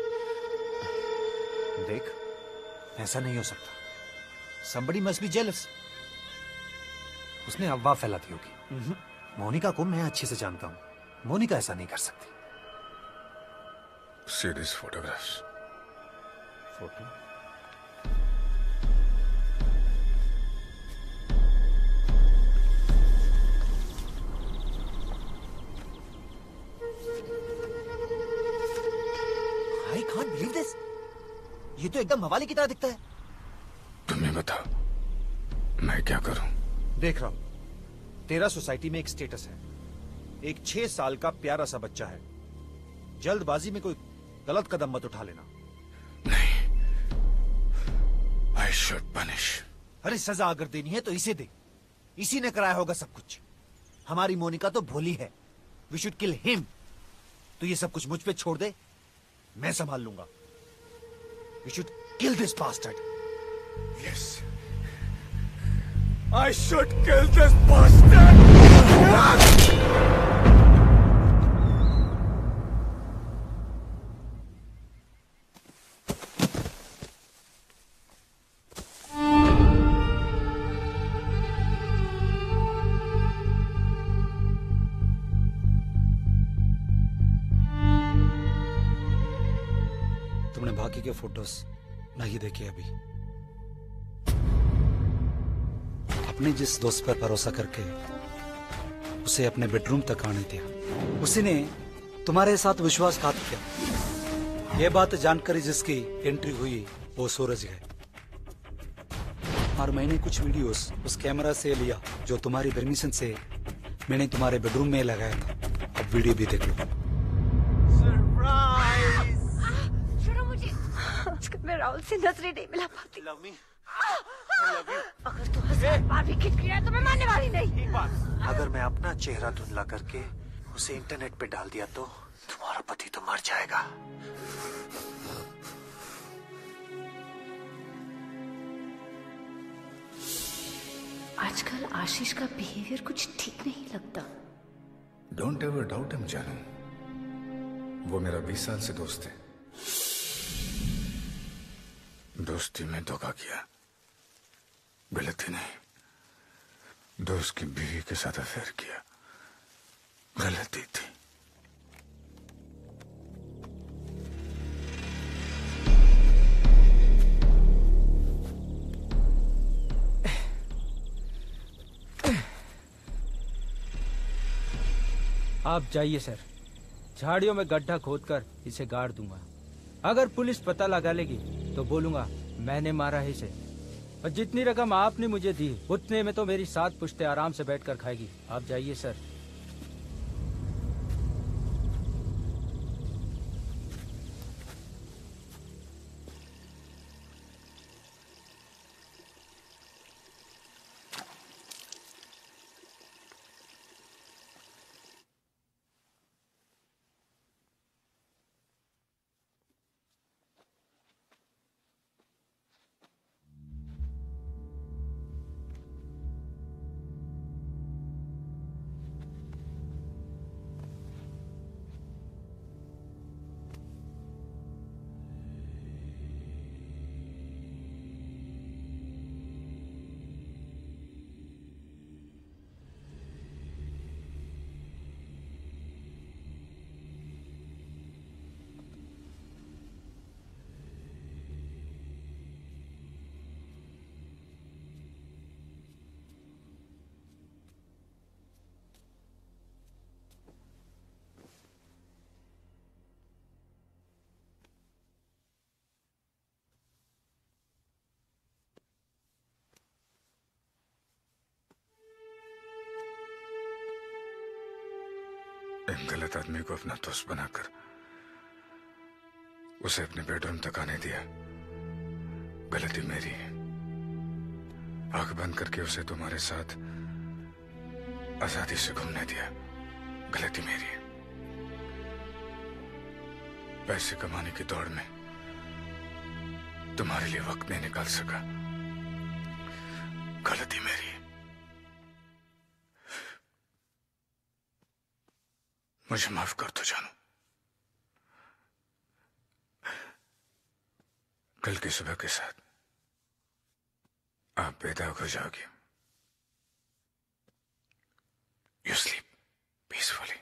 देख, ऐसा नहीं हो सकता। Somebody must be jealous। उसने अफवाह फैलाती होगी। मोनिका को मैं अच्छे से जानता हूं। मोनिका ऐसा नहीं कर सकती।
Series photographs.
Photo? I can't believe this। ये तो एकदम मवाली की तरह दिखता है।
तुम्हें बताओ मैं क्या करूं?
देख रहा हूं तेरा सोसाइटी में एक स्टेटस है। एक छह साल का प्यारा सा बच्चा है। जल्दबाजी में कोई गलत कदम मत उठा लेना।
I should punish।
अरे सजा अगर देनी है तो इसे दे। इसी ने कराया होगा सब कुछ। हमारी मोनिका तो भोली है। We should kill him. तो ये सब कुछ मुझ पे छोड़ दे, मैं संभाल लूंगा। We should kill this bastard.
Yes। I should kill this bastard।
तुमने बाकी के फोटोज नहीं देखे अभी। अपने जिस दोस्त पर भरोसा करके उसे अपने बेडरूम तक आने दिया, उसी ने तुम्हारे साथ विश्वासघात किया। ये बात जानकर जिसकी एंट्री हुई वो सूरज है। और मैंने कुछ वीडियोस उस कैमरा से लिया जो तुम्हारी परमिशन से मैंने तुम्हारे बेडरूम में लगाया था। अब वीडियो भी देख लो।
छोड़ो मुझे। आजकल मैं राहुल से नजरें नहीं मिला पाती।
Love me.
अगर तू हजार बार भी खिटखिटाए तो मैं मानने वाली नहीं।
अगर मैं अपना चेहरा धुंधला करके उसे इंटरनेट पे डाल दिया तो तुम्हारा पति तो मर जाएगा।
आजकल आशीष का बिहेवियर कुछ ठीक नहीं लगता।
डोंट एवर डाउट हिम जानू। वो मेरा बीस साल से दोस्त है। दोस्ती में धोखा किया, गलती नहीं। दोस्त की बीवी के साथ अफेयर किया, गलती थी।
आप जाइए सर। झाड़ियों में गड्ढा खोदकर इसे गाड़ दूंगा। अगर पुलिस पता लगा लेगी तो बोलूंगा मैंने मारा है इसे। और जितनी रकम आपने मुझे दी उतने में तो मेरी सात पुश्ते आराम से बैठकर खाएगी। आप जाइए सर।
गलत आदमी को अपना दोस्त बनाकर उसे अपने बेडरूम तक आने दिया। गलती मेरी है। आंख बंद करके उसे तुम्हारे साथ आजादी से घूमने दिया। गलती मेरी है। पैसे कमाने की दौड़ में तुम्हारे लिए वक्त नहीं निकाल सका। गलती मेरी है। मुझे माफ कर दो जानू। कल की सुबह के साथ आप बेदाग हो जाओगे। You sleep peacefully.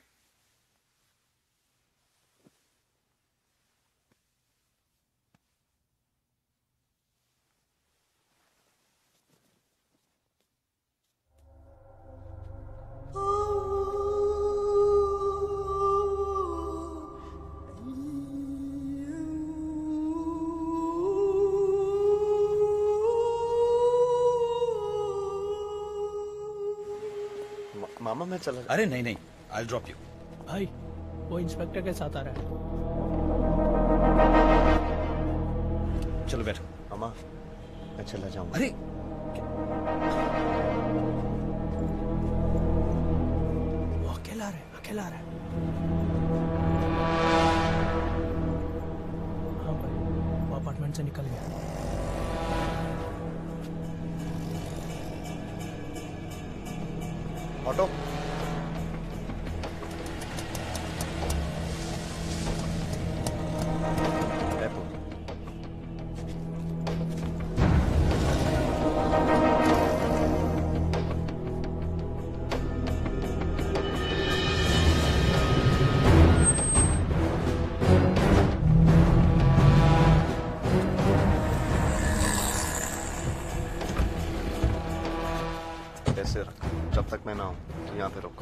मामा मैं चला।
अरे नहीं नहीं, आई ड्रॉप यू।
भाई वो इंस्पेक्टर के साथ आ रहा है।
चलो बैठो।
मामा मैं चला जाऊंगा।
अरे
वो अकेला आ रहा है, अकेला आ रहा है। हाँ भाई वो अपार्टमेंट से निकल गया।
ऑटो ऐसे रख, जब तक मैं ना आऊं तो यहाँ पे रुक।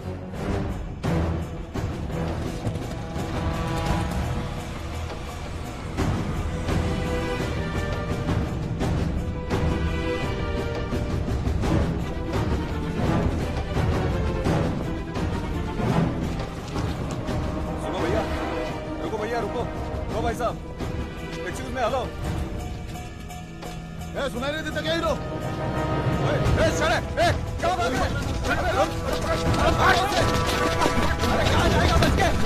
सुनो भैया, रुको भैया रुको। लो भाई साहब, एक्सक्यूज मी, हेलो।
ए सुनाई नहीं देता क्या हीरो?
ए चले, ए क्या बात है? अरे रुक, अरे कहाँ जाएगा बच के?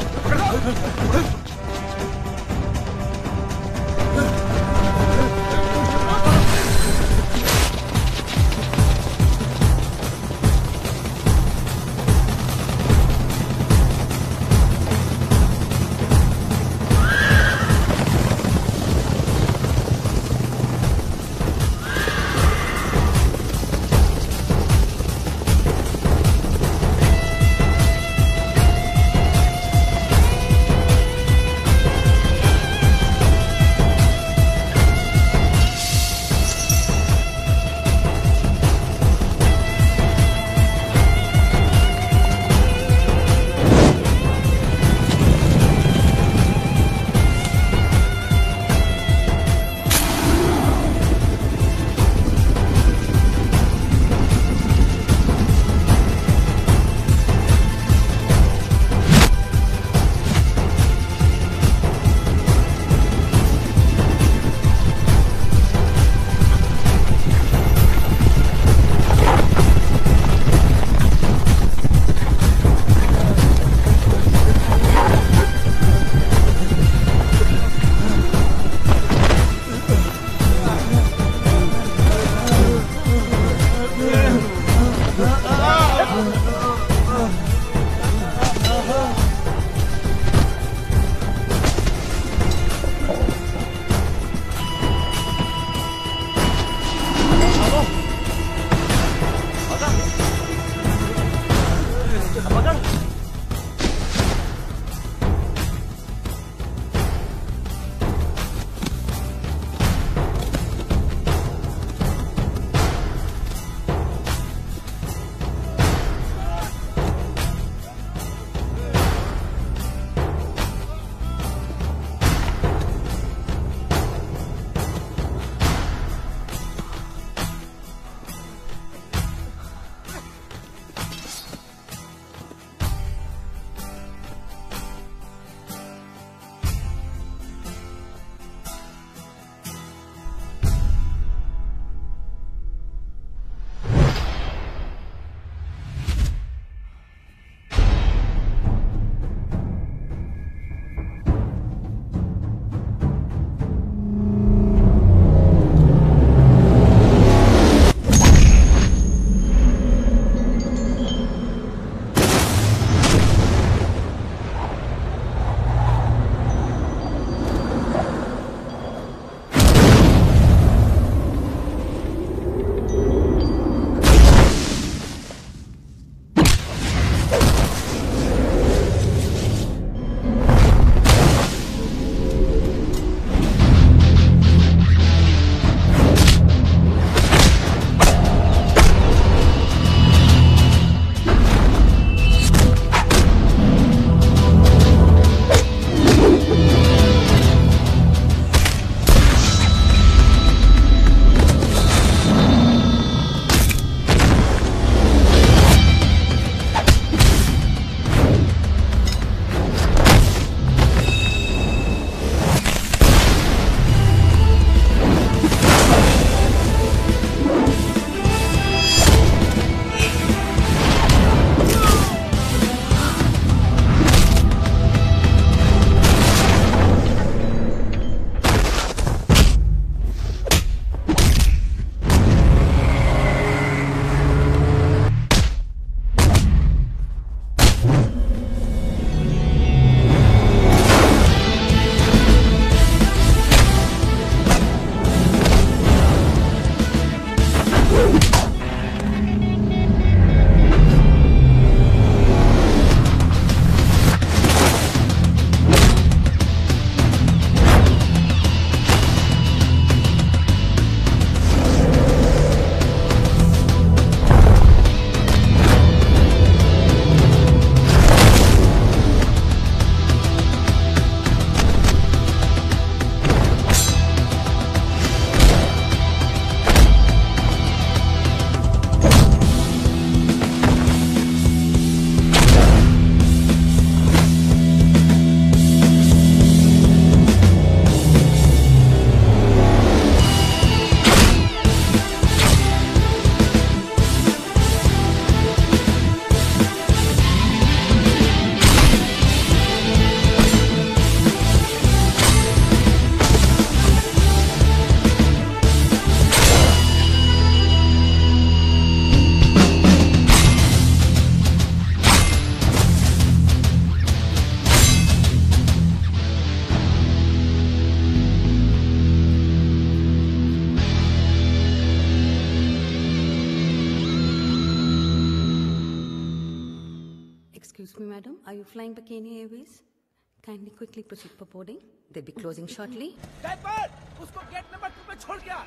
Excuse me, madam. Are you flying Bikini Airways? Kindly quickly proceed for boarding. They'll be closing shortly.
Driver, उसको गेट नंबर टू पे छोड़ के आ।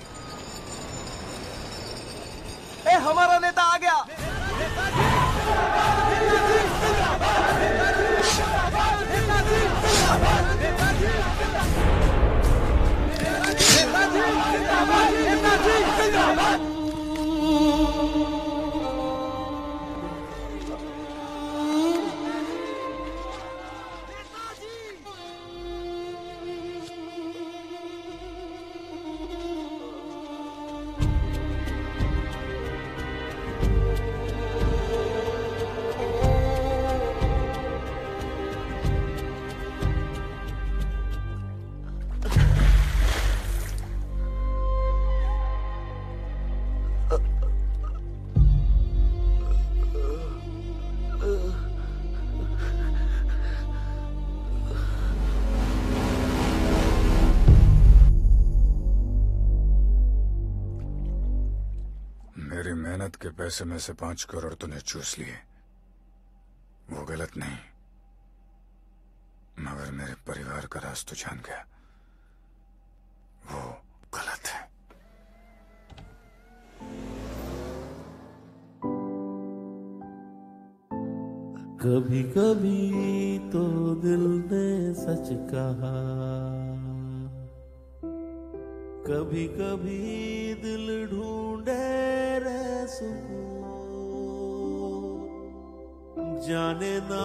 ए, हमारा नेता आ गया।
मेरी मेहनत के पैसे में से पांच करोड़ तूने चूस लिए, वो गलत नहीं, मगर मेरे परिवार का राज तू जान गया, वो गलत है।
कभी कभी तो दिल ने सच कहा, कभी कभी दिल ढूंढे रे सुकून, जाने ना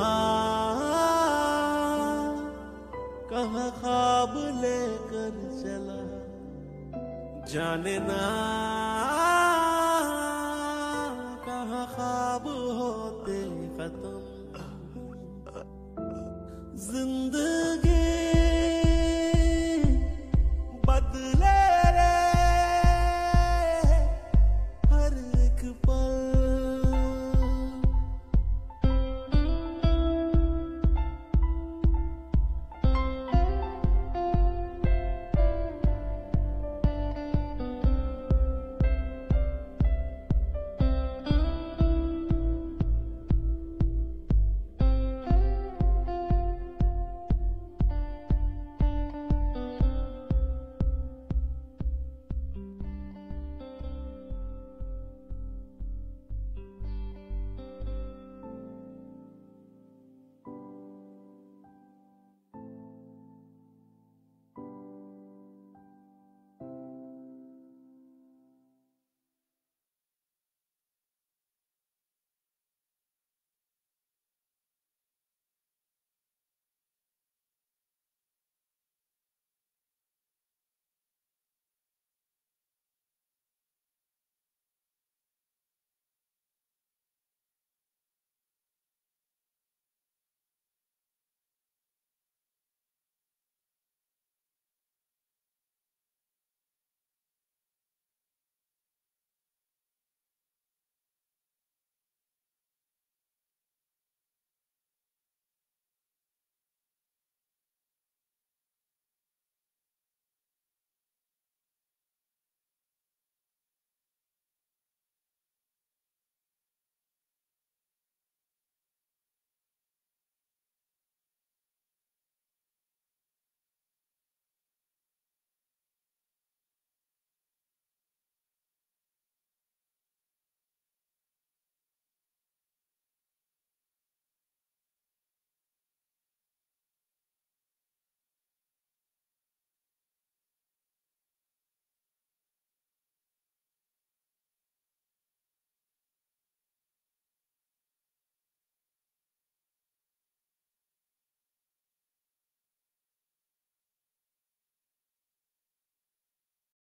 कहाँ ख्वाब लेकर चला, जाने ना